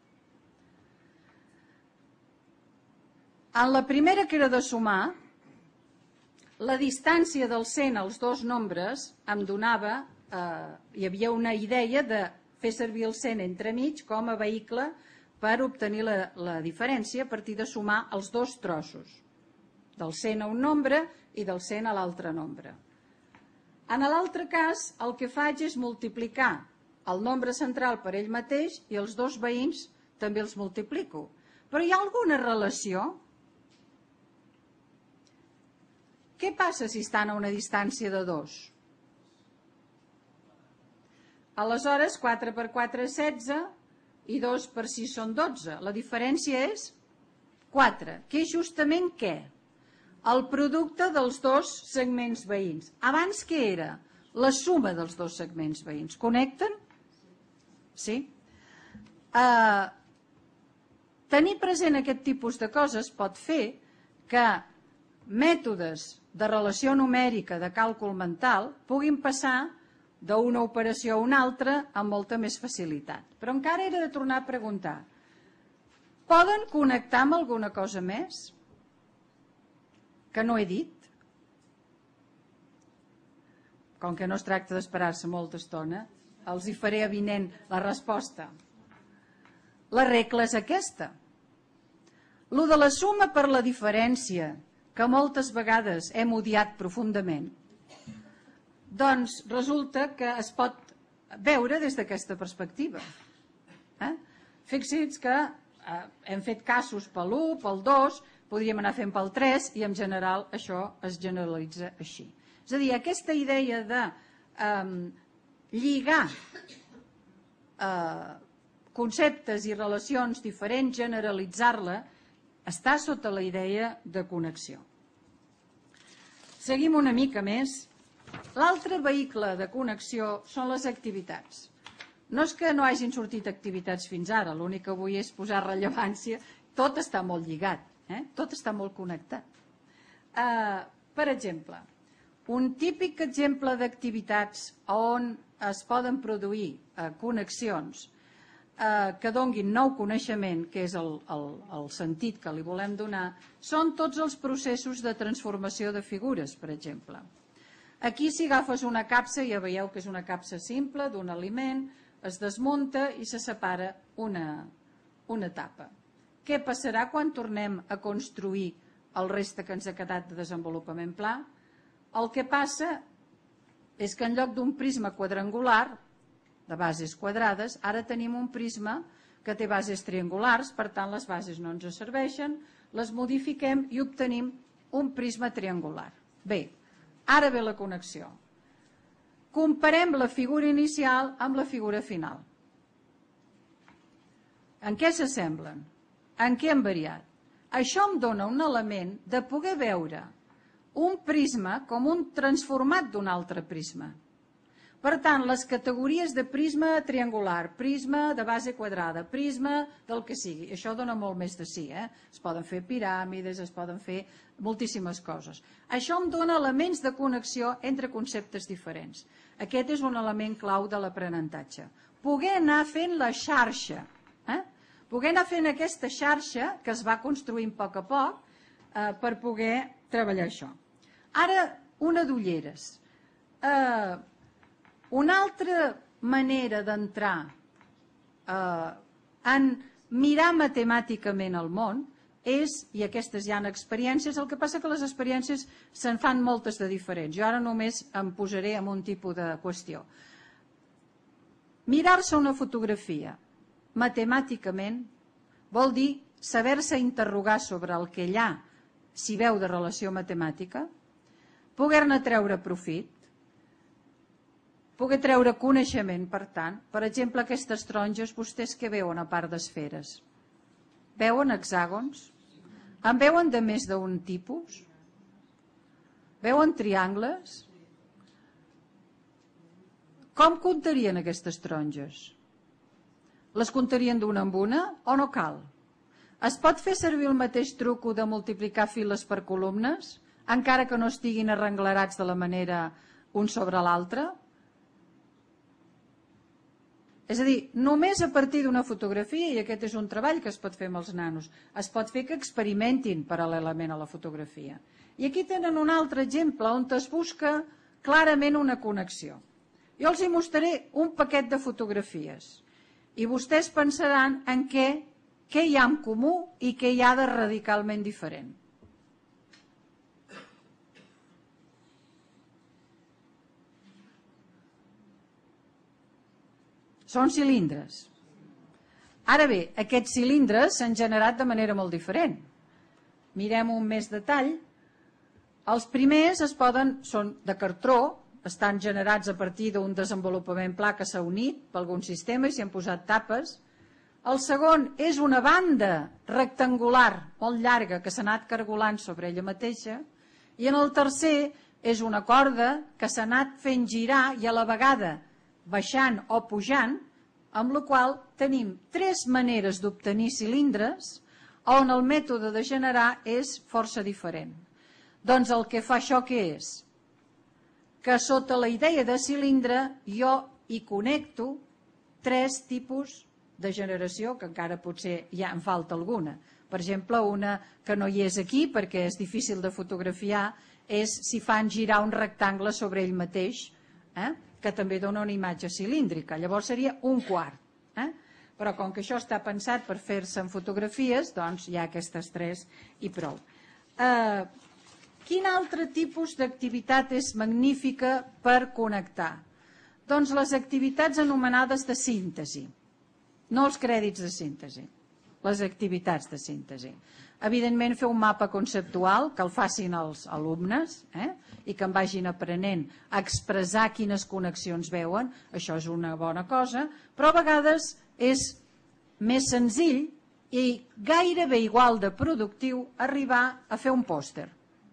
En la primera, que era de sumar, la distància del cent als dos nombres em donava, eh, hi havia una idea de fer servir el cent entremig com a vehicle per obtenir la, la diferència a partir de sumar els dos trossos, del cent a un nombre i del cent a l'altre nombre. En l'altre cas, el que faig és multiplicar el nombre central per ell mateix i els dos veïns també els multiplico. Però hi ha alguna relació? Què passa si estan a una distància de dos? Aleshores, quatre per quatre és setze i dos per sis són dotze. La diferència és quatre, que és justament què? El producte dels dos segments veïns. Abans què era? La suma dels dos segments veïns. Connecten? Sí? Uh, tenir present aquest tipus de coses pot fer que mètodes de relació numèrica, de càlcul mental, puguin passar d'una operació a una altra amb molta més facilitat. Però encara era de tornar a preguntar, poden connectar amb alguna cosa més que no he dit? Com que no es tracta d'esperar-se molta estona, els hi faré avinent la resposta. La regla és aquesta. Lo de la suma per la diferència, que moltes vegades hem odiat profundament, doncs resulta que es pot veure des d'aquesta perspectiva. Eh? Fixi's que eh, hem fet casos pel u, pel dos, podríem anar fent pel tres i en general això es generalitza així. És a dir, aquesta idea de eh, lligar eh, conceptes i relacions diferents, generalitzar-la, està sota la idea de connexió. Seguim una mica més. L'altre vehicle de connexió són les activitats. No és que no hagin sortit activitats fins ara, l'únic que vull és posar rellevància. Tot està molt lligat, eh? Tot està molt connectat. Uh, per exemple, un típic exemple d'activitats on es poden produir uh, connexions uh, que donguin nou coneixement, que és el, el, el sentit que li volem donar, són tots els processos de transformació de figures, per exemple. Aquí, si agafes una capsa, ja veieu que és una capsa simple d'un aliment, es desmunta i se separa una, una tapa. Què passarà quan tornem a construir el reste que ens ha quedat de desenvolupament pla? El que passa és que en lloc d'un prisma quadrangular, de bases quadrades, ara tenim un prisma que té bases triangulars, per tant les bases no ens serveixen, les modifiquem i obtenim un prisma triangular. Bé, ara ve la connexió. Comparem la figura inicial amb la figura final. En què s'assemblen? En què han variat? Això em dona un element de poder veure un prisma com un transformat d'un altre prisma. Per tant, les categories de prisma triangular, prisma de base quadrada, prisma del que sigui, això dona molt més de sí, eh? Es poden fer piràmides, es poden fer moltíssimes coses. Això em dona elements de connexió entre conceptes diferents. Aquest és un element clau de l'aprenentatge. Poder anar fent la xarxa, eh? Poder anar fent aquesta xarxa que es va construint a poc a poc eh, per poder treballar això. Ara, una d'ulleres. Eh, Una altra manera d'entrar eh, en mirar matemàticament el món és, i aquestes hi ha experiències, el que passa que les experiències se'n fan moltes de diferents. Jo ara només em posaré en un tipus de qüestió. Mirar-se una fotografia matemàticament vol dir saber-se interrogar sobre el que allà s'hi veu de relació matemàtica, poder-ne treure profit, poder treure coneixement, per tant. Per exemple, aquestes taronges, vostès què veuen a part d'esferes? Veuen hexàgons? En veuen de més d'un tipus? Veuen triangles? Com comptarien aquestes taronges? Les comptarien d'una en una o no cal? Es pot fer servir el mateix truco de multiplicar files per columnes, encara que no estiguin arrenglerats de la manera un sobre l'altre? És a dir, només a partir d'una fotografia, i aquest és un treball que es pot fer amb els nanos, es pot fer que experimentin paral·lelament a la fotografia. I aquí tenen un altre exemple on es busca clarament una connexió. Jo els hi mostraré un paquet de fotografies i vostès pensaran en què, què hi ha en comú i què hi ha de radicalment diferent. Són cilindres. Ara bé, aquests cilindres s'han generat de manera molt diferent. Mirem un més detall. Els primers es poden, són de cartró, estan generats a partir d'un desenvolupament pla que s'ha unit per algun sistema i s'hi han posat tapes. El segon és una banda rectangular molt llarga que s'ha anat cargolant sobre ella mateixa. I en el tercer és una corda que s'ha anat fent girar i a la vegada baixant o pujant, amb la qual tenim tres maneres d'obtenir cilindres on el mètode de generar és força diferent. Doncs el que fa això què és? Que sota la idea de cilindre jo hi connecto tres tipus de generació, que encara potser ja en falta alguna. Per exemple, una que no hi és aquí perquè és difícil de fotografiar és si fan girar un rectangle sobre ell mateix, eh? que també dona una imatge cilíndrica. Llavors seria un quart. Eh? Però com que això està pensat per fer-se en fotografies, doncs hi ha aquestes tres i prou. Eh, quin altre tipus d'activitat és magnífica per connectar? Doncs les activitats anomenades de síntesi, no els crèdits de síntesi. Les activitats de síntesi. Evidentment, fer un mapa conceptual que el facin els alumnes eh? i que en vagin aprenent a expressar quines connexions veuen, això és una bona cosa, però a vegades és més senzill i gairebé igual de productiu arribar a fer un pòster.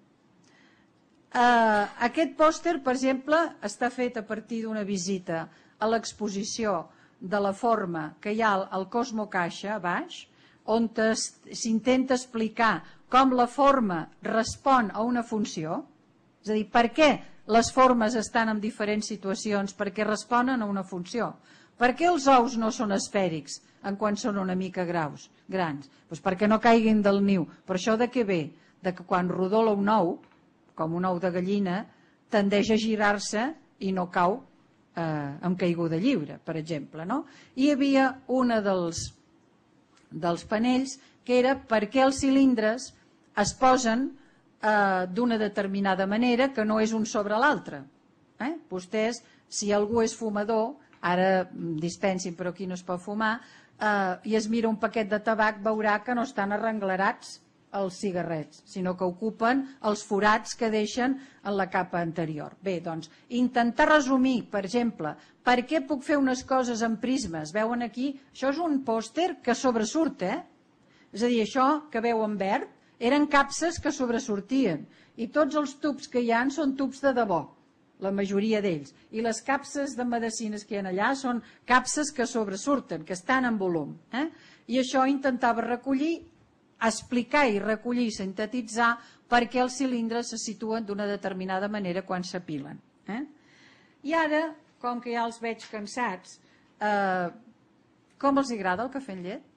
Uh, aquest pòster, per exemple, està fet a partir d'una visita a l'exposició de la forma que hi ha al Cosmo Caixa a baix, on s'intenta explicar com la forma respon a una funció, és a dir, per què les formes estan en diferents situacions, perquè responen a una funció. Per què els ous no són esfèrics en quan són una mica graus, grans? Doncs perquè no caiguin del niu. Per això de què ve? De que quan rodola un ou, com un ou de gallina, tendeix a girar-se i no cau eh, amb caiguda lliure, per exemple. No? Hi havia una dels dels panells, que era perquè els cilindres es posen eh, d'una determinada manera que no és un sobre l'altre. Eh? Vostès, si algú és fumador, ara dispensin però aquí no es pot fumar, eh, i es mira un paquet de tabac, veurà que no estan arrenglerats els cigarrets, sinó que ocupen els forats que deixen en la capa anterior. Bé, doncs, intentar resumir, per exemple, per què puc fer unes coses en prismes? Veuen aquí, això és un pòster que sobresurt, eh? És a dir, això que veu en verd eren capses que sobresortien i tots els tubs que hi ha són tubs de debò, la majoria d'ells. I les capses de medicines que hi ha allà són capses que sobresurten, que estan en volum. Eh? I això intentava recollir, explicar i recollir i sintetitzar per què els cilindres se situen d'una determinada manera quan s'apilen. Eh? I ara, com que ja els veig cansats, eh, com els agrada el cafè amb llet?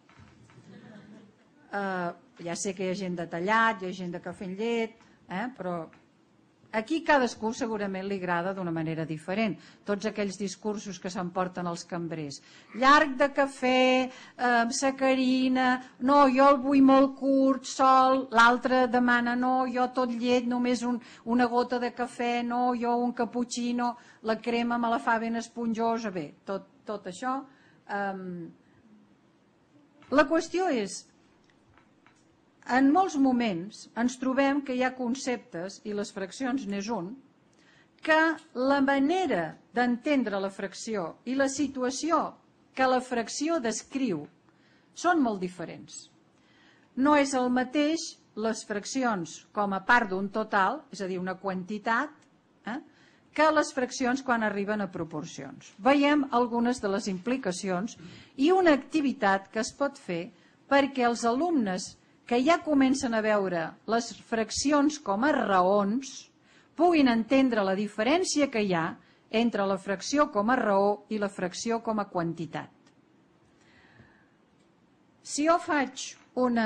Eh, ja sé que hi ha gent de tallat, hi ha gent de cafè amb llet, eh, però aquí cadascú segurament li agrada d'una manera diferent. Tots aquells discursos que s'emporten els cambrers. Llarg de cafè, eh, sacarina, no, jo el vull molt curt, sol, l'altre demana, no, jo tot llet, només un, una gota de cafè, no, jo un cappuccino, la crema me la fa ben esponjosa, bé, tot, tot això. Eh, la qüestió és, en molts moments ens trobem que hi ha conceptes, i les fraccions n'és un, que la manera d'entendre la fracció i la situació que la fracció descriu són molt diferents. No és el mateix les fraccions com a part d'un total, és a dir, una quantitat, eh, que les fraccions quan arriben a proporcions. Veiem algunes de les implicacions i una activitat que es pot fer perquè els alumnes que ja comencen a veure les fraccions com a raons, puguin entendre la diferència que hi ha entre la fracció com a raó i la fracció com a quantitat. Si jo faig una...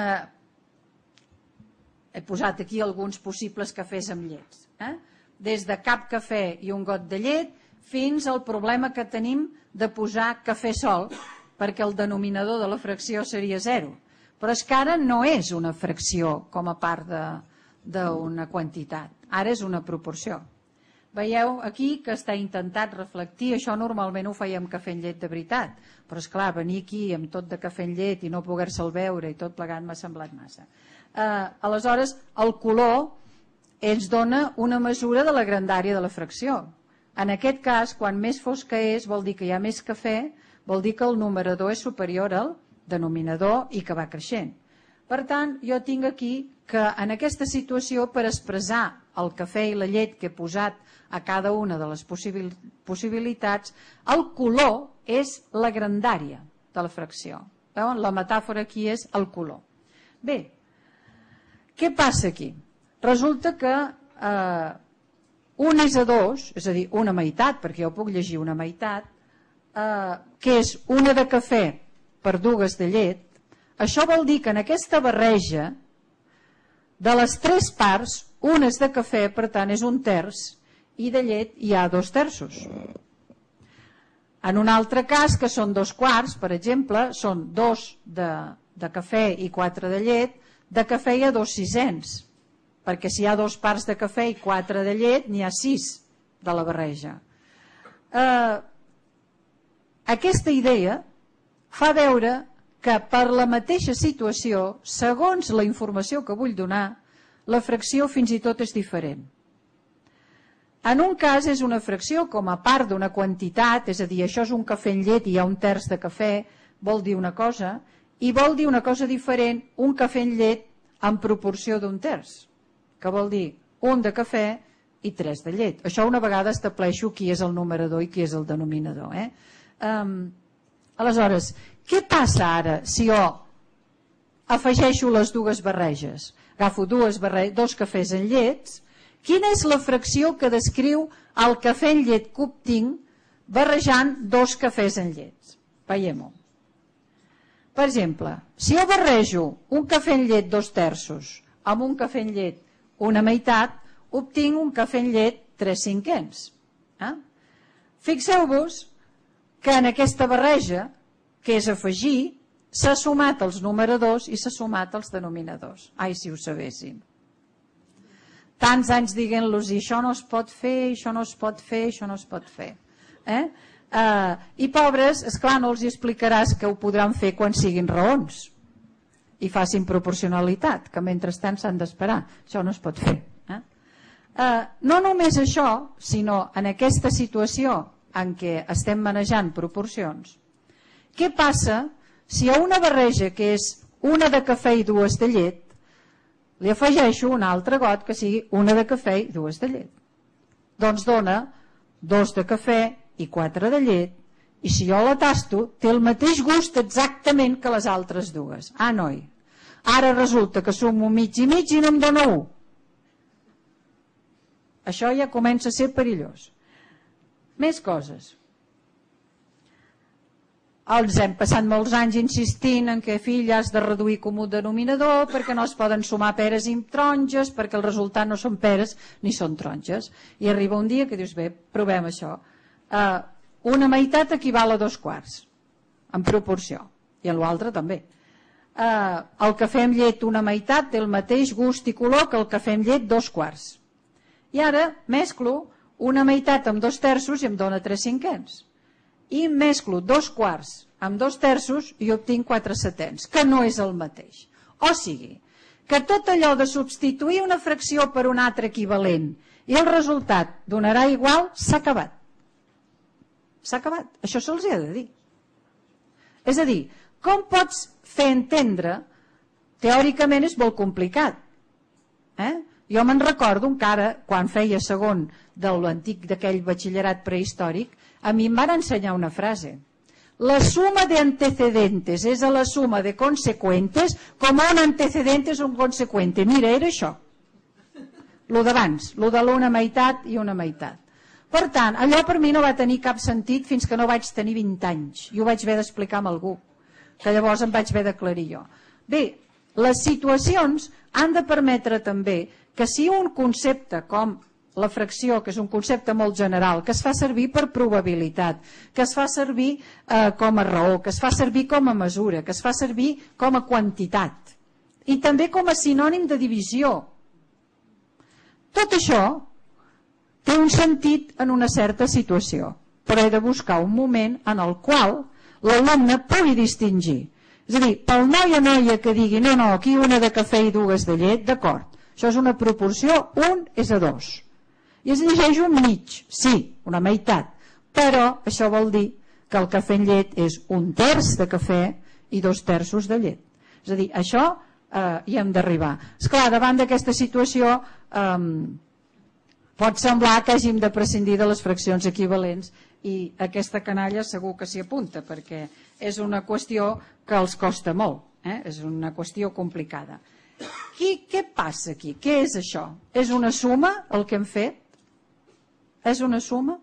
He posat aquí alguns possibles cafès amb llets. Eh? Des de cap cafè i un got de llet fins al problema que tenim de posar cafè sol, perquè el denominador de la fracció seria zero. Però és que ara no és una fracció com a part d'una quantitat, ara és una proporció. Veieu aquí que està intentat reflectir, això normalment ho fèiem cafè amb llet de veritat, però és clar, venir aquí amb tot de cafè amb llet i no poder-se'l veure i tot plegat m'ha semblat massa. Eh, aleshores, el color ens dona una mesura de la grandària de la fracció. En aquest cas, quan més fosca és, vol dir que hi ha més cafè, vol dir que el numerador és superior al denominador i que va creixent. Per tant, jo tinc aquí que en aquesta situació, per expressar el cafè i la llet que he posat a cada una de les possibil possibilitats, el color és la grandària de la fracció. Veuen? La metàfora aquí és el color. Bé, què passa aquí? Resulta que eh, un és a dos, és a dir, una meitat, perquè jo puc llegir una meitat, eh, que és una de cafè per dues de llet. Això vol dir que en aquesta barreja, de les tres parts, una és de cafè, per tant és un terç, i de llet hi ha dos terços. En un altre cas, que són dos quarts, per exemple, són dos de, de cafè i quatre de llet, de cafè hi ha dos sisens, perquè si hi ha dos parts de cafè i quatre de llet, n'hi ha sis de la barreja. Eh, aquesta idea fa veure que per la mateixa situació, segons la informació que vull donar, la fracció fins i tot és diferent. En un cas és una fracció com a part d'una quantitat, és a dir, això és un cafè amb llet i hi ha un terç de cafè, vol dir una cosa, i vol dir una cosa diferent, un cafè amb llet en proporció d'un terç, que vol dir un de cafè i tres de llet. Això una vegada estableixo qui és el numerador i qui és el denominador. Eh? Um, aleshores, què passa ara si jo afegeixo les dues barreges? Agafo dues barreges, dos cafès amb llets. Quina és la fracció que descriu el cafè amb llet que obtinc barrejant dos cafès amb llets? Veiem-ho. Per exemple, si jo barrejo un cafè amb llet dos terços amb un cafè amb llet una meitat, obtinc un cafè amb llet tres cinquens. Eh? Fixeu-vos que en aquesta barreja, que és afegir, s'ha sumat els numeradors i s'ha sumat els denominadors. Ai, si ho sabessin. Tants anys dient-los, i això no es pot fer, això no es pot fer, això no es pot fer. Eh? Uh, I pobres, esclar, no els explicaràs que ho podran fer quan siguin raons i facin proporcionalitat, que mentrestant s'han d'esperar. Això no es pot fer. Eh? Uh, no només això, sinó en aquesta situació en què estem manejant proporcions. Què passa si a una barreja que és una de cafè i dues de llet li afegeixo un altre got que sigui una de cafè i dues de llet? Doncs dona dos de cafè i quatre de llet, i si jo la tasto té el mateix gust exactament que les altres dues. Ah, noi, ara resulta que sumo mig i mig i no em dona un. Això ja comença a ser perillós. Més coses. Els hem passat molts anys insistint en que, fill, has de reduir comú denominador perquè no es poden sumar peres i taronges, perquè el resultat no són peres ni són taronges. I arriba un dia que dius, bé, provem això. Uh, una meitat equival a dos quarts, en proporció, i en l'altre també. Uh, el cafè amb llet una meitat té el mateix gust i color que el cafè amb llet dos quarts. I ara mesclo una meitat amb dos terços i em dona tres cinquens. I mesclo dos quarts amb dos terços i obtinc quatre setens, que no és el mateix. O sigui, que tot allò de substituir una fracció per una altra equivalent i el resultat donarà igual, s'ha acabat. S'ha acabat. Això se'ls ha de dir. És a dir, com pots fer entendre, teòricament és molt complicat. Eh? Jo me'n recordo encara, quan feia segon de l'antic d'aquell batxillerat prehistòric, a mi em van ensenyar una frase. La suma de antecedentes és a la suma de consecuentes com un antecedente és un consecuente. Mira, era això. Lo d'abans, lo de l'una meitat i una meitat. Per tant, allò per mi no va tenir cap sentit fins que no vaig tenir vint anys. I ho vaig haver d'explicar amb algú, que llavors em vaig haver d'aclarir jo. Bé, les situacions han de permetre també que si un concepte com la fracció, que és un concepte molt general, que es fa servir per probabilitat, que es fa servir eh, com a raó, que es fa servir com a mesura, que es fa servir com a quantitat i també com a sinònim de divisió. Tot això té un sentit en una certa situació, però he de buscar un moment en el qual l'alumne pugui distingir. És a dir, pel noi o noia que digui no, no, aquí una de cafè i dues de llet, d'acord, això és una proporció, un és a dos. I es llegeix un mig, sí, una meitat, però això vol dir que el cafè en llet és un terç de cafè i dos terços de llet. És a dir, això eh, hi hem d'arribar. Esclar, davant d'aquesta situació eh, pot semblar que hàgim de prescindir de les fraccions equivalents i aquesta canalla segur que s'hi apunta perquè és una qüestió que els costa molt, eh? És una qüestió complicada. Qui, què passa aquí? Què és això? És una suma el que hem fet? És una suma?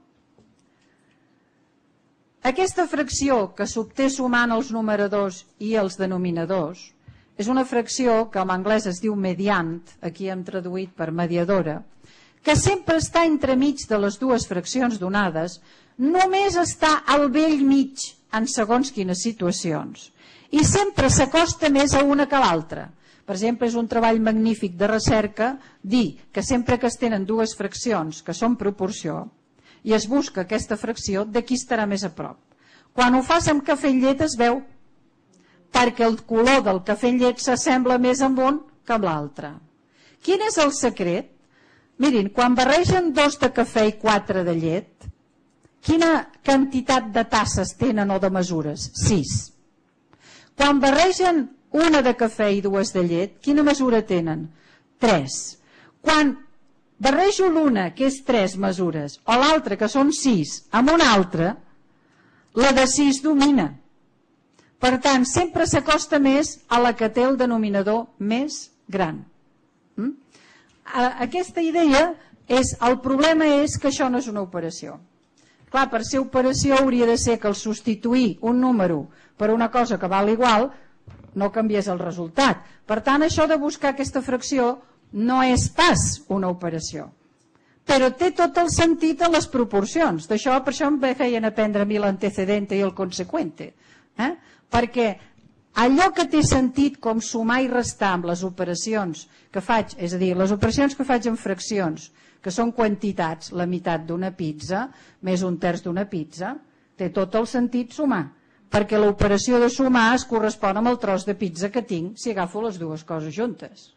Aquesta fracció que s'obté sumant els numeradors i els denominadors és una fracció que en anglès es diu mediant, aquí hem traduït per mediadora, que sempre està entremig de les dues fraccions donades, només està al vell mig en segons quines situacions i sempre s'acosta més a una que a l'altra. Per exemple, és un treball magnífic de recerca dir que sempre que es tenen dues fraccions que són proporció i es busca aquesta fracció, de qui estarà més a prop. Quan ho fas amb cafè i llet es veu, perquè el color del cafè i llet s'assembla més amb un que amb l'altre. Quin és el secret? Mirin, quan barregen dos de cafè i quatre de llet, quina quantitat de tasses tenen o de mesures? Sis. Quan barregen una de cafè i dues de llet, quina mesura tenen? Tres. Quan barrejo l'una, que és tres mesures, o l'altra, que són sis, amb una altra, la de sis domina. Per tant, sempre s'acosta més a la que té el denominador més gran. Mm? Aquesta idea és, el problema és que això no és una operació. Clar, per ser operació hauria de ser que el substituir un número per una cosa que val igual no canviés el resultat. Per tant, això de buscar aquesta fracció no és pas una operació, però té tot el sentit en les proporcions. D'això, per això em feien aprendre a mi l'antecedente i el conseqüente, eh? Perquè allò que té sentit com sumar i restar amb les operacions que faig, és a dir, les operacions que faig en fraccions, que són quantitats, la meitat d'una pizza més un terç d'una pizza, té tot el sentit sumar, perquè l'operació de sumar es correspon amb el tros de pizza que tinc si agafo les dues coses juntes.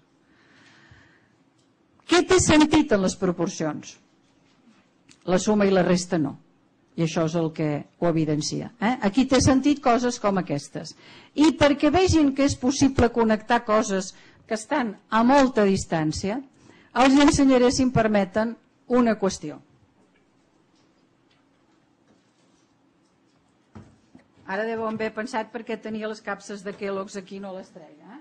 Què té sentit en les proporcions? La suma i la resta no. I això és el que ho evidencia. Eh? Aquí té sentit coses com aquestes. I perquè vegin que és possible connectar coses que estan a molta distància, els ensenyaré, si em permeten, una qüestió. Ara deuen haver pensat perquè tenia les capses de Kellogg's aquí no les treia. Eh?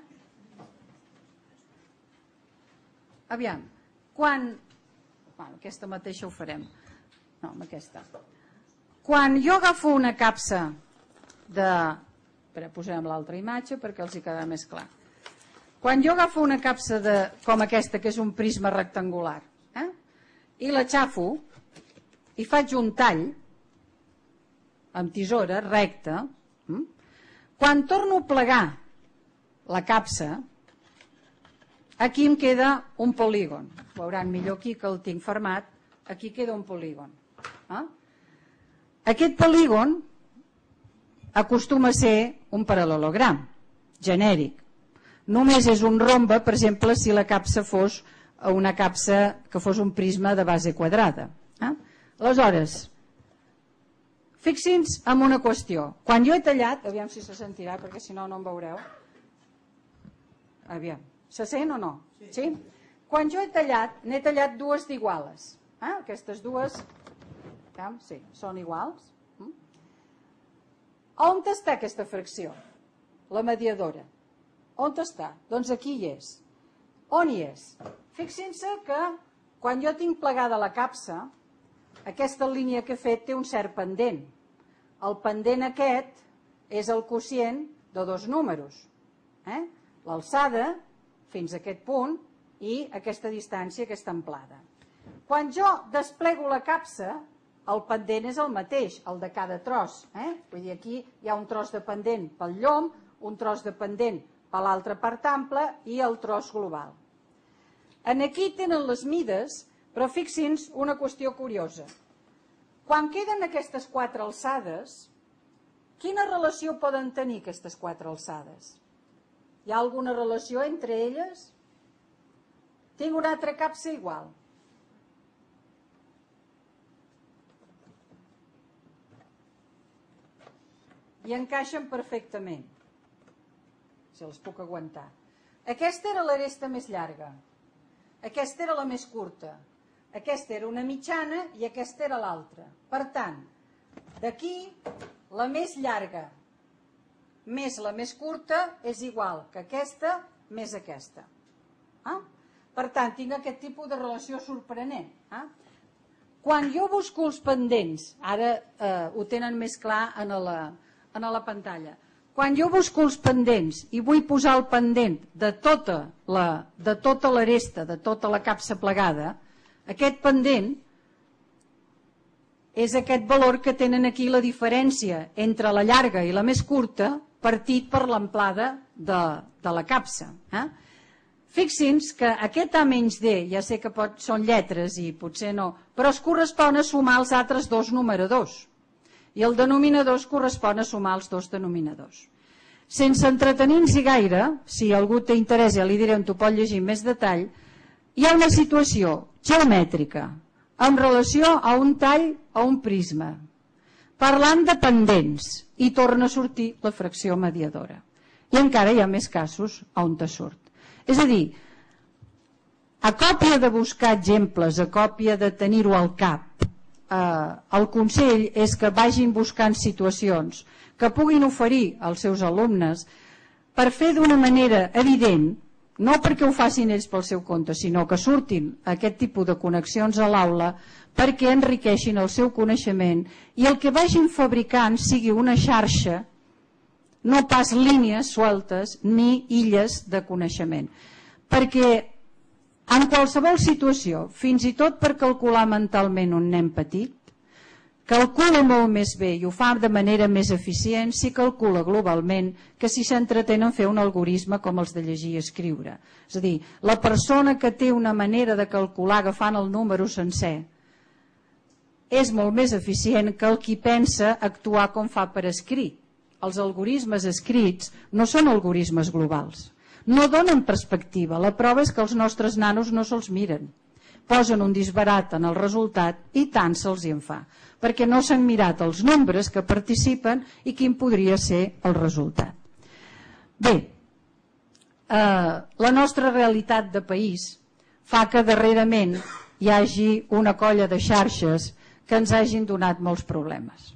Aviam, quan... Bueno, aquesta mateixa ho farem. No, amb aquesta. Quan jo agafo una capsa de... Espera, posem l'altra imatge perquè els hi quedarà més clar. Quan jo agafo una capsa de, com aquesta, que és un prisma rectangular, eh? I la xafo i faig un tall amb tisora recta, hm? Quan torno a plegar la capsa, aquí em queda un polígon. Veuran millor aquí que el tinc format. Aquí queda un polígon. Eh? Aquest polígon acostuma a ser un paral·lelogram genèric. Només és un rombe, per exemple, si la capsa fos una capsa que fos un prisma de base quadrada. Eh? Aleshores, fixin-se en una qüestió. Quan jo he tallat, aviam si se sentirà, perquè si no, no em veureu. Aviam, se sent o no? Sí? Quan jo he tallat, n'he tallat dues d'iguales. Eh? Aquestes dues, sí, són iguals. On està aquesta fracció? La mediadora. On està? Doncs aquí hi és. On hi és? Fixin-se que quan jo tinc plegada la capsa, aquesta línia que he fet té un cert pendent. El pendent aquest és el quocient de dos números. Eh? L'alçada fins a aquest punt i aquesta distància, aquesta amplada. Quan jo desplego la capsa, el pendent és el mateix, el de cada tros. Eh? Vull dir, aquí hi ha un tros de pendent pel llom, un tros de pendent per l'altra part ampla i el tros global. En aquí tenen les mides Però fixin-se una qüestió curiosa. Quan queden aquestes quatre alçades, quina relació poden tenir aquestes quatre alçades? Hi ha alguna relació entre elles? Tinc una altra capsa igual. I encaixen perfectament. Si les puc aguantar. Aquesta era l'aresta més llarga. Aquesta era la més curta. Aquesta era una mitjana i aquesta era l'altra. Per tant, d'aquí la més llarga més la més curta és igual que aquesta més aquesta. Ah? Per tant, tinc aquest tipus de relació sorprenent. Ah? Quan jo busco els pendents, ara eh, ho tenen més clar en la, en la pantalla, quan jo busco els pendents i vull posar el pendent de tota la, de tota l'aresta, de tota la capsa plegada, aquest pendent és aquest valor que tenen aquí la diferència entre la llarga i la més curta partit per l'amplada de, de la capsa. Eh? Fixin-se que aquest A menys D, ja sé que pot, són lletres i potser no, però es correspon a sumar els altres dos numeradors. I el denominador es correspon a sumar els dos denominadors. Sense entretenir-nos gaire, si algú té interès ja li diré on t'ho pot llegir en més detall, hi ha una situació geomètrica en relació a un tall o un prisma, parlant de pendents, i torna a sortir la fracció mediadora. I encara hi ha més casos on te surt. És a dir, a còpia de buscar exemples, a còpia de tenir-ho al cap, eh, el consell és que vagin buscant situacions que puguin oferir als seus alumnes per fer d'una manera evident, no perquè ho facin ells pel seu compte, sinó que surtin aquest tipus de connexions a l'aula perquè enriqueixin el seu coneixement i el que vagin fabricant sigui una xarxa, no pas línies sueltes ni illes de coneixement. Perquè en qualsevol situació, fins i tot per calcular mentalment un nen petit, calcula molt més bé i ho fa de manera més eficient si calcula globalment que si s'entretén en fer un algoritme com els de llegir i escriure. És a dir, la persona que té una manera de calcular agafant el número sencer és molt més eficient que el qui pensa actuar com fa per escrit. Els algoritmes escrits no són algoritmes globals. No donen perspectiva. La prova és que els nostres nanos no se'ls miren. Posen un disbarat en el resultat i tant se'ls hi en fa, perquè no s'han mirat els nombres que participen i quin podria ser el resultat. Bé, eh, la nostra realitat de país fa que darrerament hi hagi una colla de xarxes que ens hagin donat molts problemes.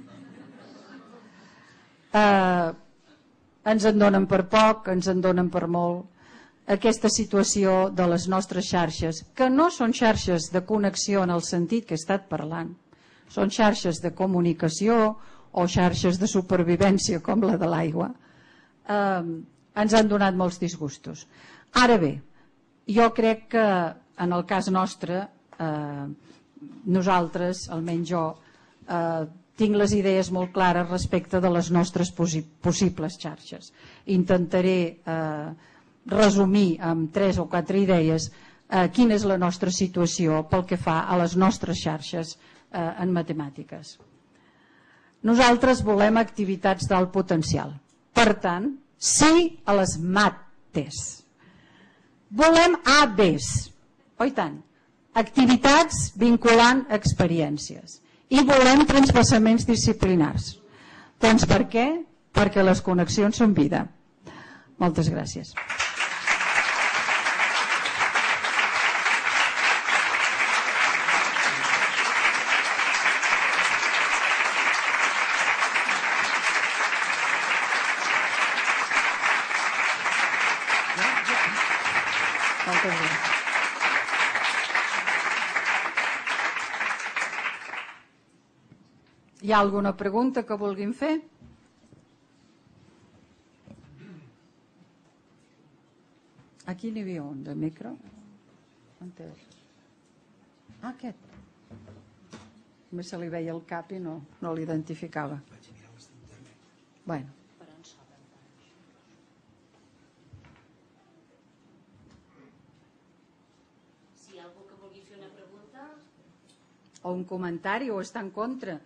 Eh, ens en donen per poc, ens en donen per molt. Aquesta situació de les nostres xarxes, que no són xarxes de connexió en el sentit que he estat parlant, són xarxes de comunicació o xarxes de supervivència com la de l'aigua, eh, ens han donat molts disgustos. Ara bé, jo crec que en el cas nostre, eh, nosaltres, almenys jo, eh, tinc les idees molt clares respecte de les nostres possi possibles xarxes. Intentaré eh, resumir amb tres o quatre idees eh, quina és la nostra situació pel que fa a les nostres xarxes eh, en matemàtiques. Nosaltres volem activitats d'alt potencial. Per tant, sí a les mates. Volem A Bs. Oh, i tant. Activitats vinculant experiències. I volem transvasaments disciplinars. Doncs per què? Perquè les connexions són vida. Moltes gràcies. Moltes gràcies. Hi ha alguna pregunta que vulguin fer? Aquí n'hi havia un de micro. On és? Ah, aquest. Només se li veia el cap i no, no l'identificava. Bueno. Si hi ha algú que vulgui fer una pregunta. o un comentari o està en contra.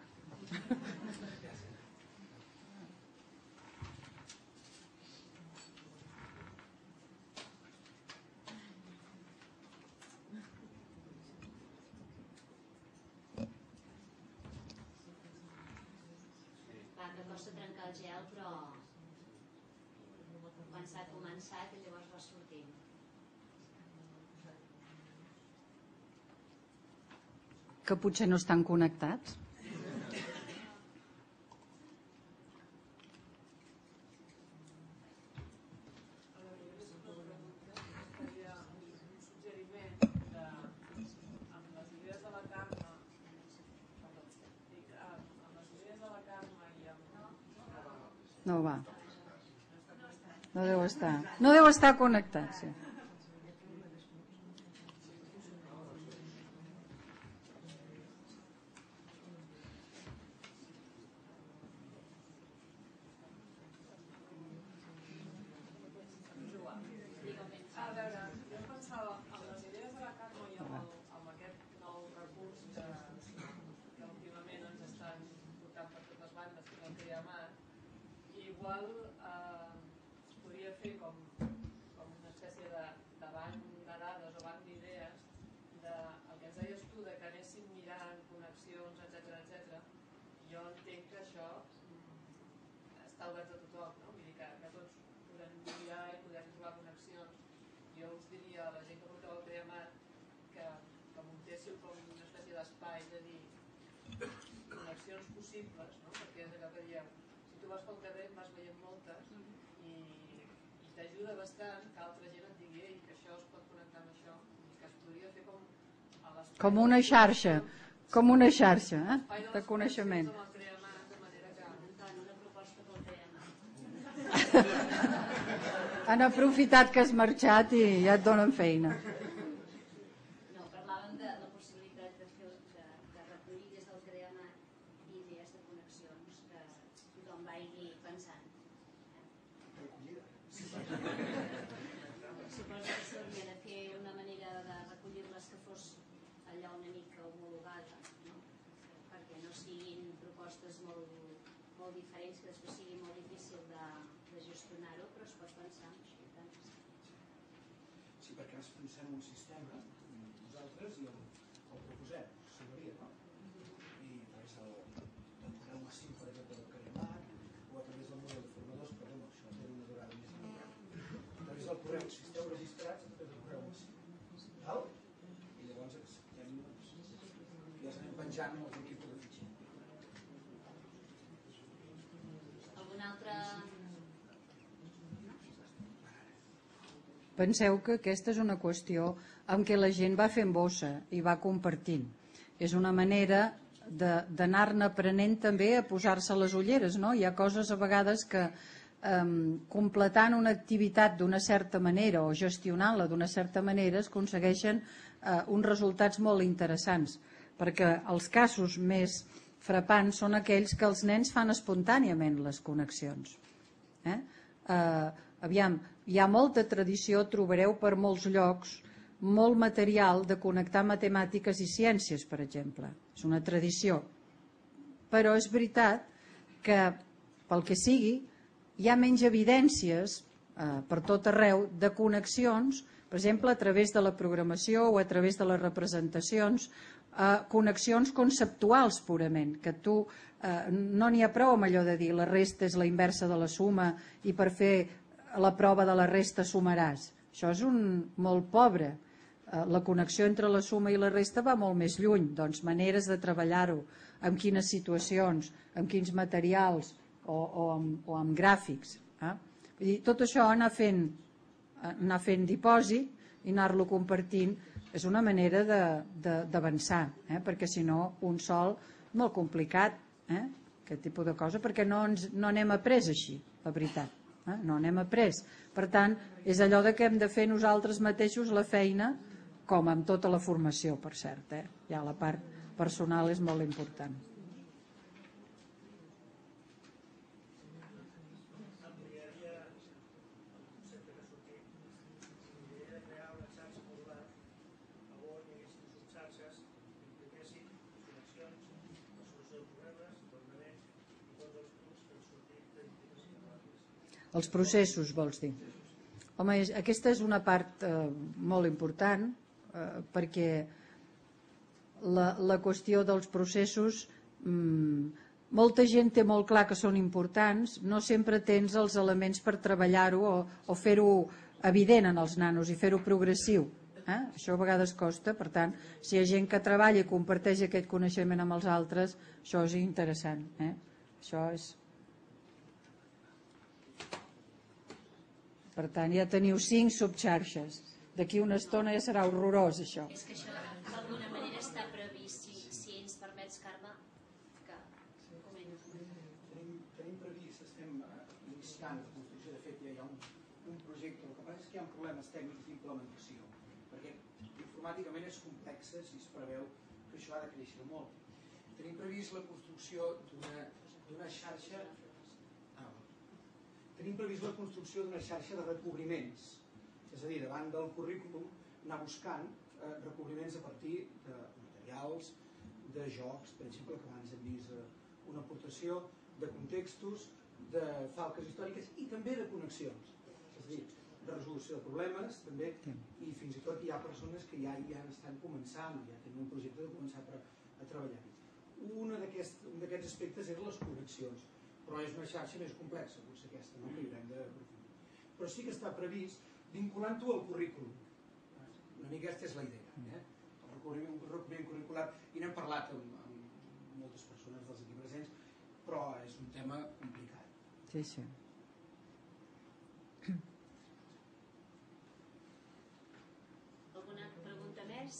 Va, que costa trencar el gel, però quan s'ha començat i llavors va sortint. Que potser no estan connectats. No va. No deu estar. No deu estar connectat, sí. Igual eh, es podria fer com, com una espècie de, de banc de dades o banc d'idees del que ens deies tu, de que anéssim mirant connexions, etcètera, etcètera. Jo entenc que això mm, està obert a tothom, no? Vull dir que, que tots podem mirar i podem trobar connexions. Jo us diria a la gent que porteu el Creamat que, que muntéssiu com una espècie d'espai de dir connexions possibles, no? Perquè és allò que dieu, tu vas pel carrer en vas veient moltes i, i t'ajuda bastant que altra gent et digui Ei, que això es pot connectar amb això i que es podria fer com a l'espai com una xarxa com una xarxa eh? de coneixement. De manera que una proposta pel Creamat. Han aprofitat que has marxat i ja et donen feina. No, parlàvem de la possibilitat de, fer, de, de recollir des del Creamat idees de connexions que tothom vagi pensant. Suposo que s'hauria de fer una manera de recollir-les que fos allò una mica homologada, no? Perquè no siguin propostes molt, molt diferents, que després sigui molt difícil de, de gestionar-ho, però es pot pensar en això. Sí, perquè ens pensem un sistema, nosaltres, i el, el proposem, s'hauria, no? I a través del, del correu massiu, per exemple, del Creamat, o a través del model de formadors, però bueno, això té una durada més llarga. A través del correu, si esteu registrats, a través del correu massiu. Val? I llavors acceptem, doncs, i els anem penjant als equips de fitxer. Algun altre... Penseu que aquesta és una qüestió en què la gent va fent bossa i va compartint. És una manera d'anar-ne aprenent també a posar-se les ulleres, no? Hi ha coses a vegades que eh, completant una activitat d'una certa manera o gestionant-la d'una certa manera es aconsegueixen eh, uns resultats molt interessants, perquè els casos més frapants són aquells que els nens fan espontàniament les connexions. Eh? Eh, aviam, hi ha molta tradició, trobareu per molts llocs, molt material de connectar matemàtiques i ciències, per exemple. És una tradició. Però és veritat que, pel que sigui, hi ha menys evidències eh, per tot arreu de connexions, per exemple, a través de la programació o a través de les representacions, eh, connexions conceptuals purament, que tu eh, no n'hi ha prou amb allò de dir la resta és la inversa de la suma i per fer la prova de la resta sumaràs. Això és un molt pobre. La connexió entre la suma i la resta va molt més lluny, doncs maneres de treballar-ho, en quines situacions, en quins materials o, o, amb, o amb gràfics. Eh? Vull dir, tot això anar fent, anar fent dipòsit i anar-lo compartint és una manera d'avançar, eh? Perquè si no, un sol, molt complicat, eh? Aquest tipus de cosa, perquè no, ens, no anem après així, la veritat. Eh? No n'hem après. Per tant, és allò de que hem de fer nosaltres mateixos la feina, com amb tota la formació, per cert. Eh? Ja la part personal és molt important. Els processos, vols dir? Home, aquesta és una part eh, molt important eh, perquè la, la qüestió dels processos, mmm, molta gent té molt clar que són importants, no sempre tens els elements per treballar-ho o, o fer-ho evident en els nanos i fer-ho progressiu. Eh? Això a vegades costa, per tant, si hi ha gent que treballa i comparteix aquest coneixement amb els altres, això és interessant. Eh? Això és... Per tant, ja teniu cinc subxarxes. D'aquí una estona ja serà horrorós, això. És que això d'alguna manera està previst, si, si ens permets, Carme, que comento. Tenim, tenim previst, estem iniciant la construcció, de fet ja hi ha un, un projecte, el que passa és que hi ha problemes tècnics d'implementació, perquè informàticament és complex i es preveu que això ha de créixer molt. Tenim previst la construcció d'una xarxa Tenim previst la construcció d'una xarxa de recobriments, és a dir, davant del currículum anar buscant eh, recobriments a partir de materials, de jocs, per exemple, que abans hem vist eh, una aportació, de contextos, de falques històriques i també de connexions, és a dir, de resolució de problemes, també, i fins i tot hi ha persones que ja, ja estan començant, ja tenen un projecte de començar a, a treballar-hi. Un d'aquests aspectes és les connexions, però és una xarxa més complexa, potser aquesta, no? Que hi haurem d'aprofundir. Però sí que està previst vinculant-ho al currículum. Una mica aquesta és la idea. Eh? El recobriment, recobriment curricular, i n'hem parlat amb, amb moltes persones dels aquí presents, però és un tema complicat. Sí, sí. Alguna pregunta més?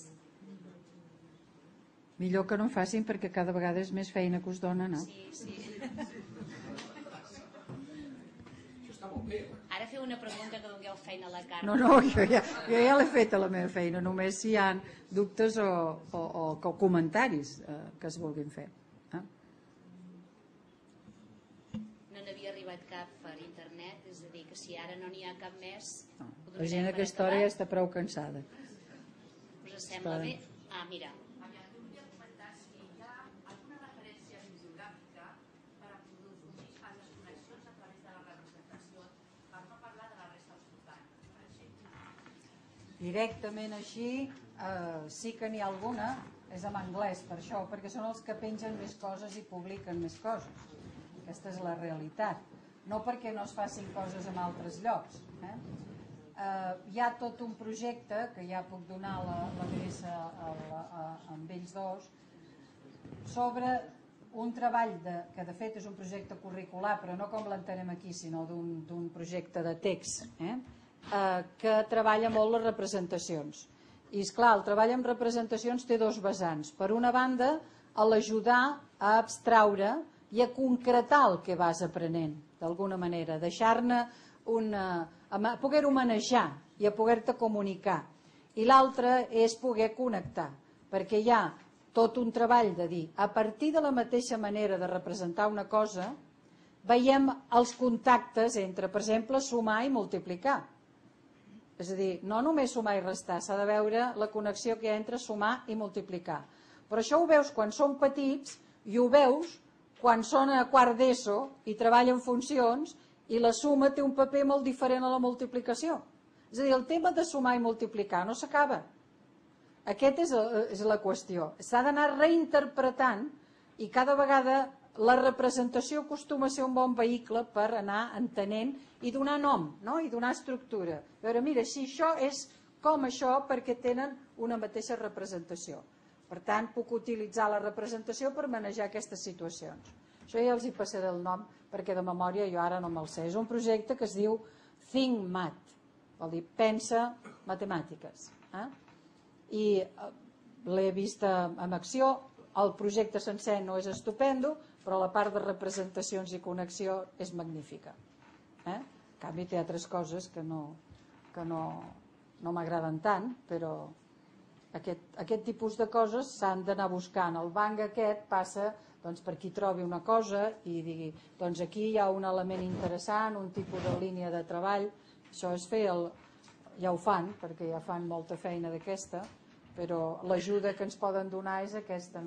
Millor que no en facin perquè cada vegada és més feina que us dona, no? Sí, sí. Ara feu una pregunta que dongueu feina a la Carme. No, no, jo ja, jo ja l'he fet a la meva feina, només si hi ha dubtes o, o, o, o comentaris eh, que es vulguin fer. Eh? No n'havia arribat cap per internet, és a dir, que si ara no n'hi ha cap més... No, la gent a aquesta hora ja està prou cansada. Us sembla bé? Ah, mira. Directament així, eh, sí que n'hi ha alguna, és en anglès per això, perquè són els que pengen més coses i publiquen més coses. Aquesta és la realitat. No perquè no es facin coses en altres llocs. Eh? Eh, hi ha tot un projecte, que ja puc donar l'adreça amb ells dos, sobre un treball de, que de fet és un projecte curricular, però no com l'entenem aquí, sinó d'un projecte de text, eh? Eh, que treballa molt les representacions. I esclar, el treball amb representacions té dos vessants. Per una banda, a l'ajudar a abstraure i a concretar el que vas aprenent, d'alguna manera, deixar-ne una... a poder-ho manejar i a poder-te comunicar. I l'altre és poder connectar, perquè hi ha tot un treball de dir, a partir de la mateixa manera de representar una cosa, veiem els contactes entre, per exemple, sumar i multiplicar. És a dir, no només sumar i restar, s'ha de veure la connexió que hi ha entre sumar i multiplicar. Però això ho veus quan són petits i ho veus quan són a quart d'ESO i treballen funcions i la suma té un paper molt diferent a la multiplicació. És a dir, el tema de sumar i multiplicar no s'acaba. Aquesta és, és la qüestió. S'ha d'anar reinterpretant i cada vegada la representació acostuma a ser un bon vehicle per anar entenent i donar nom, no? I donar estructura. A veure, mira, si això és com això perquè tenen una mateixa representació. Per tant, puc utilitzar la representació per manejar aquestes situacions. Això ja els hi passaré el nom perquè de memòria jo ara no me'l sé. És un projecte que es diu Think Math, vol dir pensa matemàtiques. Eh? I l'he vist en acció, el projecte sencer no és estupendo, però la part de representacions i connexió és magnífica. Eh? En canvi té altres coses que no, que no, no m'agraden tant, però aquest, aquest tipus de coses s'han d'anar buscant. El banc aquest passa doncs, per qui trobi una cosa i digui, doncs aquí hi ha un element interessant, un tipus de línia de treball. Això és fer el... ja ho fan, perquè ja fan molta feina d'aquesta, però l'ajuda que ens poden donar és aquesta, no?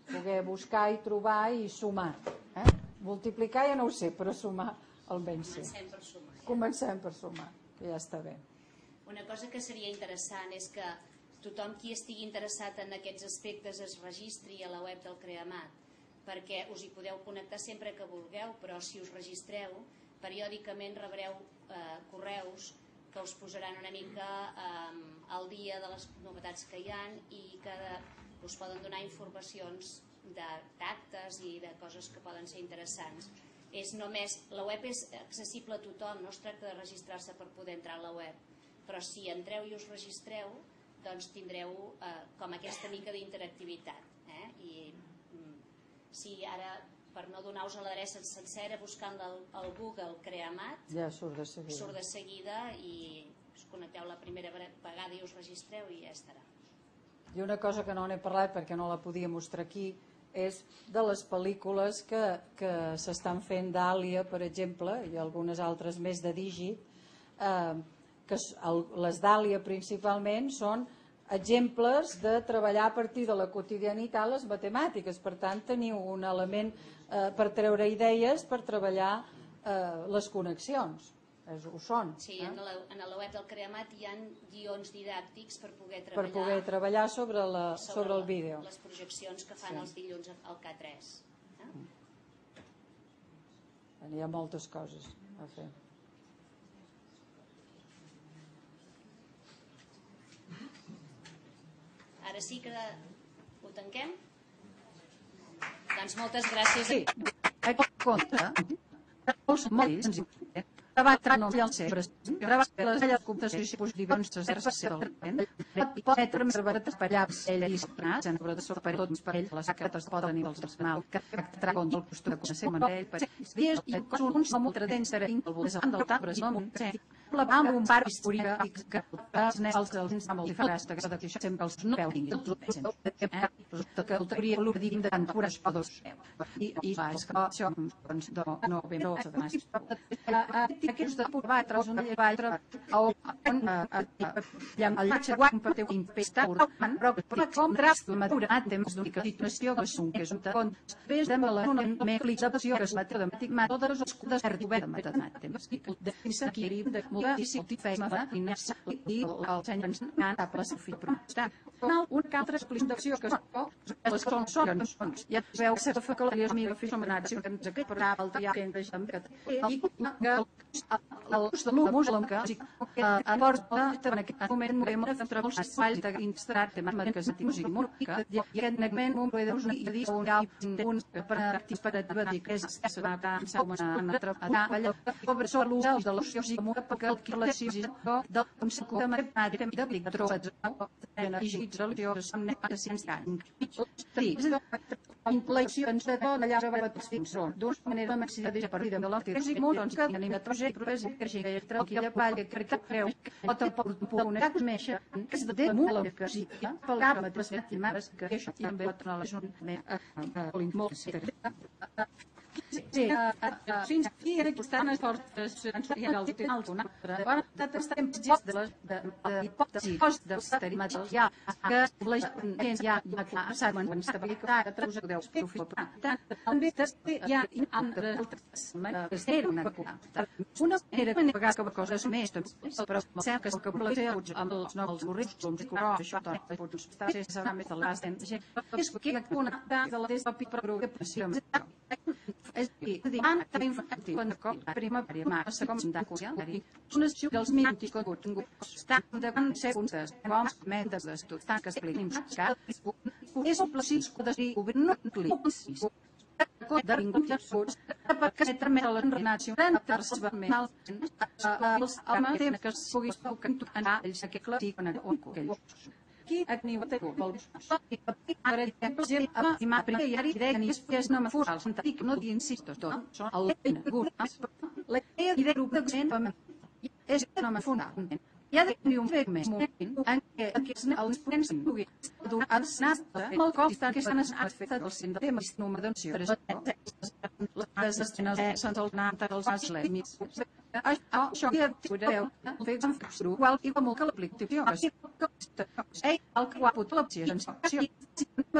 poder buscar i trobar i sumar. Eh? Multiplicar ja no ho sé, però sumar almenys sí. Comencem per sumar. Ja. Comencem per sumar, que ja està bé. Una cosa que seria interessant és que tothom qui estigui interessat en aquests aspectes es registri a la web del CREAMAT, perquè us hi podeu connectar sempre que vulgueu, però si us registreu, periòdicament rebreu eh, correus que us posaran una mica eh, al dia de les novetats que hi ha i que us poden donar informacions de d'actes i de coses que poden ser interessants. És només, la web és accessible a tothom, no es tracta de registrar-se per poder entrar a la web, però si entreu i us registreu, doncs tindreu eh, com aquesta mica d'interactivitat. Eh? I mm, si ara, per no donar-vos l'adreça sencera, buscant el, el Google CREAMAT, ja surt de seguida. Surt de seguida i us connecteu la primera vegada i us registreu i ja estarà. I una cosa que no n'he parlat perquè no la podia mostrar aquí és de les pel·lícules que, que s'estan fent d'Àlia, per exemple, i algunes altres més de Dígit, eh, que el, les d'Àlia principalment són exemples de treballar a partir de la quotidianitat les matemàtiques. Per tant, teniu un element eh, per treure idees, per treballar eh, les connexions. És, ho són. Sí, eh? en, la, en la web del CREAMAT hi ha guions didàctics per poder treballar, per poder treballar sobre, la, sobre, sobre el vídeo. les projeccions que fan sí. els dilluns al K tres. Eh? Hi ha moltes coses a fer. Ara sí que ho tanquem? Doncs moltes gràcies. Sí, aquest compte, els molts debatre no el cebres, gravar les elles comptacions i posicions de ser del vent, pot etre més verdes per allà, ell i s'aprenat, en obra de sort per tots per ell, les secretes poden i dels personal, que tracta contra el costum de conèixer amb ell, per dies i uns com ultra dents de vinc, el voltant del tabres, no amb la amb un bar històrica que els nens dels amb el diferents de cada queixa sempre els no veu tinguin els pensen que el teoria l'ho dic de tant pures podos i va, és que això doncs no ben no s'ha de més aquests de pur va traus una lleva altra on el llatge guany per teu impesta urban però com tras la madura temps d'única situació que són que és un tacon ves de la una meclització que és la telemàtica totes les escudes per obert de matemàtiques de fins aquí de i si t'hi feia la Inés i el senyor ens han a la Sofia Protestant. Una altra explicació que les són són ja veu que se fa que les mira fins a manar si hem de per al dia que ens hem que i que el de l'humus que a porta en aquest moment morem a fer els espais d'instal·lar temes matemàtics i música i aquest moment un de uns i dir un un per artistes per a dir que és que se va a una atrapada allò sobre l'ús de l'oció i perquè el que la decisió del consejo de matemàtica de pictrons energits religiosos amb ciència inflexions de tot allà sobre els fins d'una manera maxida de partida de l'altres i molts que tenim de projecte progrés i creixer i tranquil·la palla que crec que creu o tampoc una que mexa que és de molt que sí pel cap de les matemàtiques que això també va tornar a l'ajuntament molt sí, fins aquí era que estan les forces sensorials i finals una altra. Ara, tots estem gest de les hipòtesis dels experiments ja que la gent ja ha saben quan estabilitat a través de deus profil. També hi ha altres maneres era una una manera de pagar que coses més però sembla que el que planteja amb els nous currículums i corrons això doncs pot estar sense més de les és que una de la distòpica programació és a dir, tant infantil quan de cop primavera massa com de conscientari una acció dels mítics continguts tant de quan ser puntes com metes d'estudi tant que expliquin buscar és el placisco de descobrir nuclis de vingut i absurds perquè se tramet a l'enrenació d'enterrar-se mal els homes temes que es pugui anar ells que classiquen un coquell aquí ni ho té pel per exemple i ma primera idea ni és no me fos al sentit no d'insisto tot són el gust la idea de grup de gent és no me fonamental hi ha d'haver un fet més moment en què els ponents puguin donar els nas molt cop que estan fet el cent de temes número d'anció les escenes sense el nanta els aslèmits això que podeu fer en frustrú igual i com que l'aplicació ei el que ho ha pot l'opció sensació i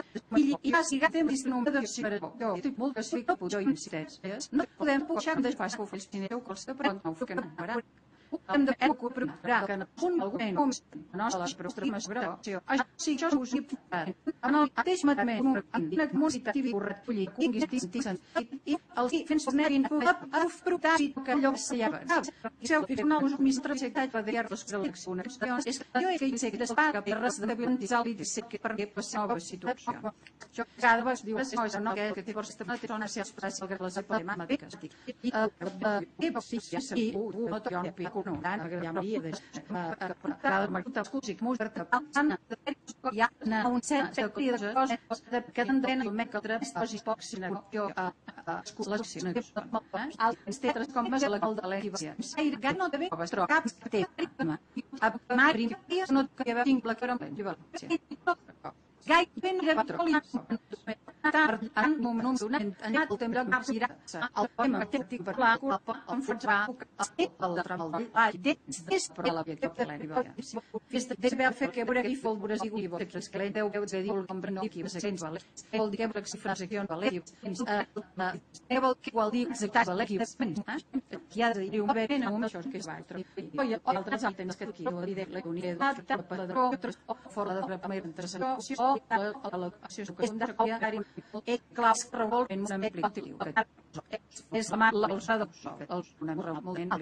i ha sigut temps número de separació i moltes fiques i incidències. No podem pujar després que ho fes sinó que els que no ho que no farà. Hem de preparar que en un moment com la nostra transformació, així jo us hi parlaré. En el mateix moment, una comunitat i recollir conquistis i els fins que neguin a frutar i que allò s'allava. I seu que no us mistra sectat per dir les eleccions és que jo he que sé que despaga per res de violentitzar i sé que per què passa nova situació. Jo cada vegada diu les coses no que té força de tona ser fàcil que les problemàtiques. I què va ser i no toca pico no la Maria de la Marta Cusic Musa Anna ja na un cert de coses que tenen el mec altres coses pocs sinó a escoles sinó altres tetres com més la col de l'equivació. Ai, que no te ve cap té a Mari no que va tinc la cara amb l'equivació. Gai ben de petroli tard en un moment donat en el temps de girar el tema tècnic per la culpa en forçar el de treball de és per la via de l'equivació. Fes de haver fet que veure aquí fol veure i vol que que deu deu de dir el nombre no que se sents vale. Vol dir que l'exifració vale. Eh vol que vol dir exacte vale que que ha de dir un ben un això que es va i altres altres que aquí ho diré la unitat per la altres fora de la primera intervenció a l'acció secundària és clar que revolt en una aplicació que és la mà l'alçada els una molt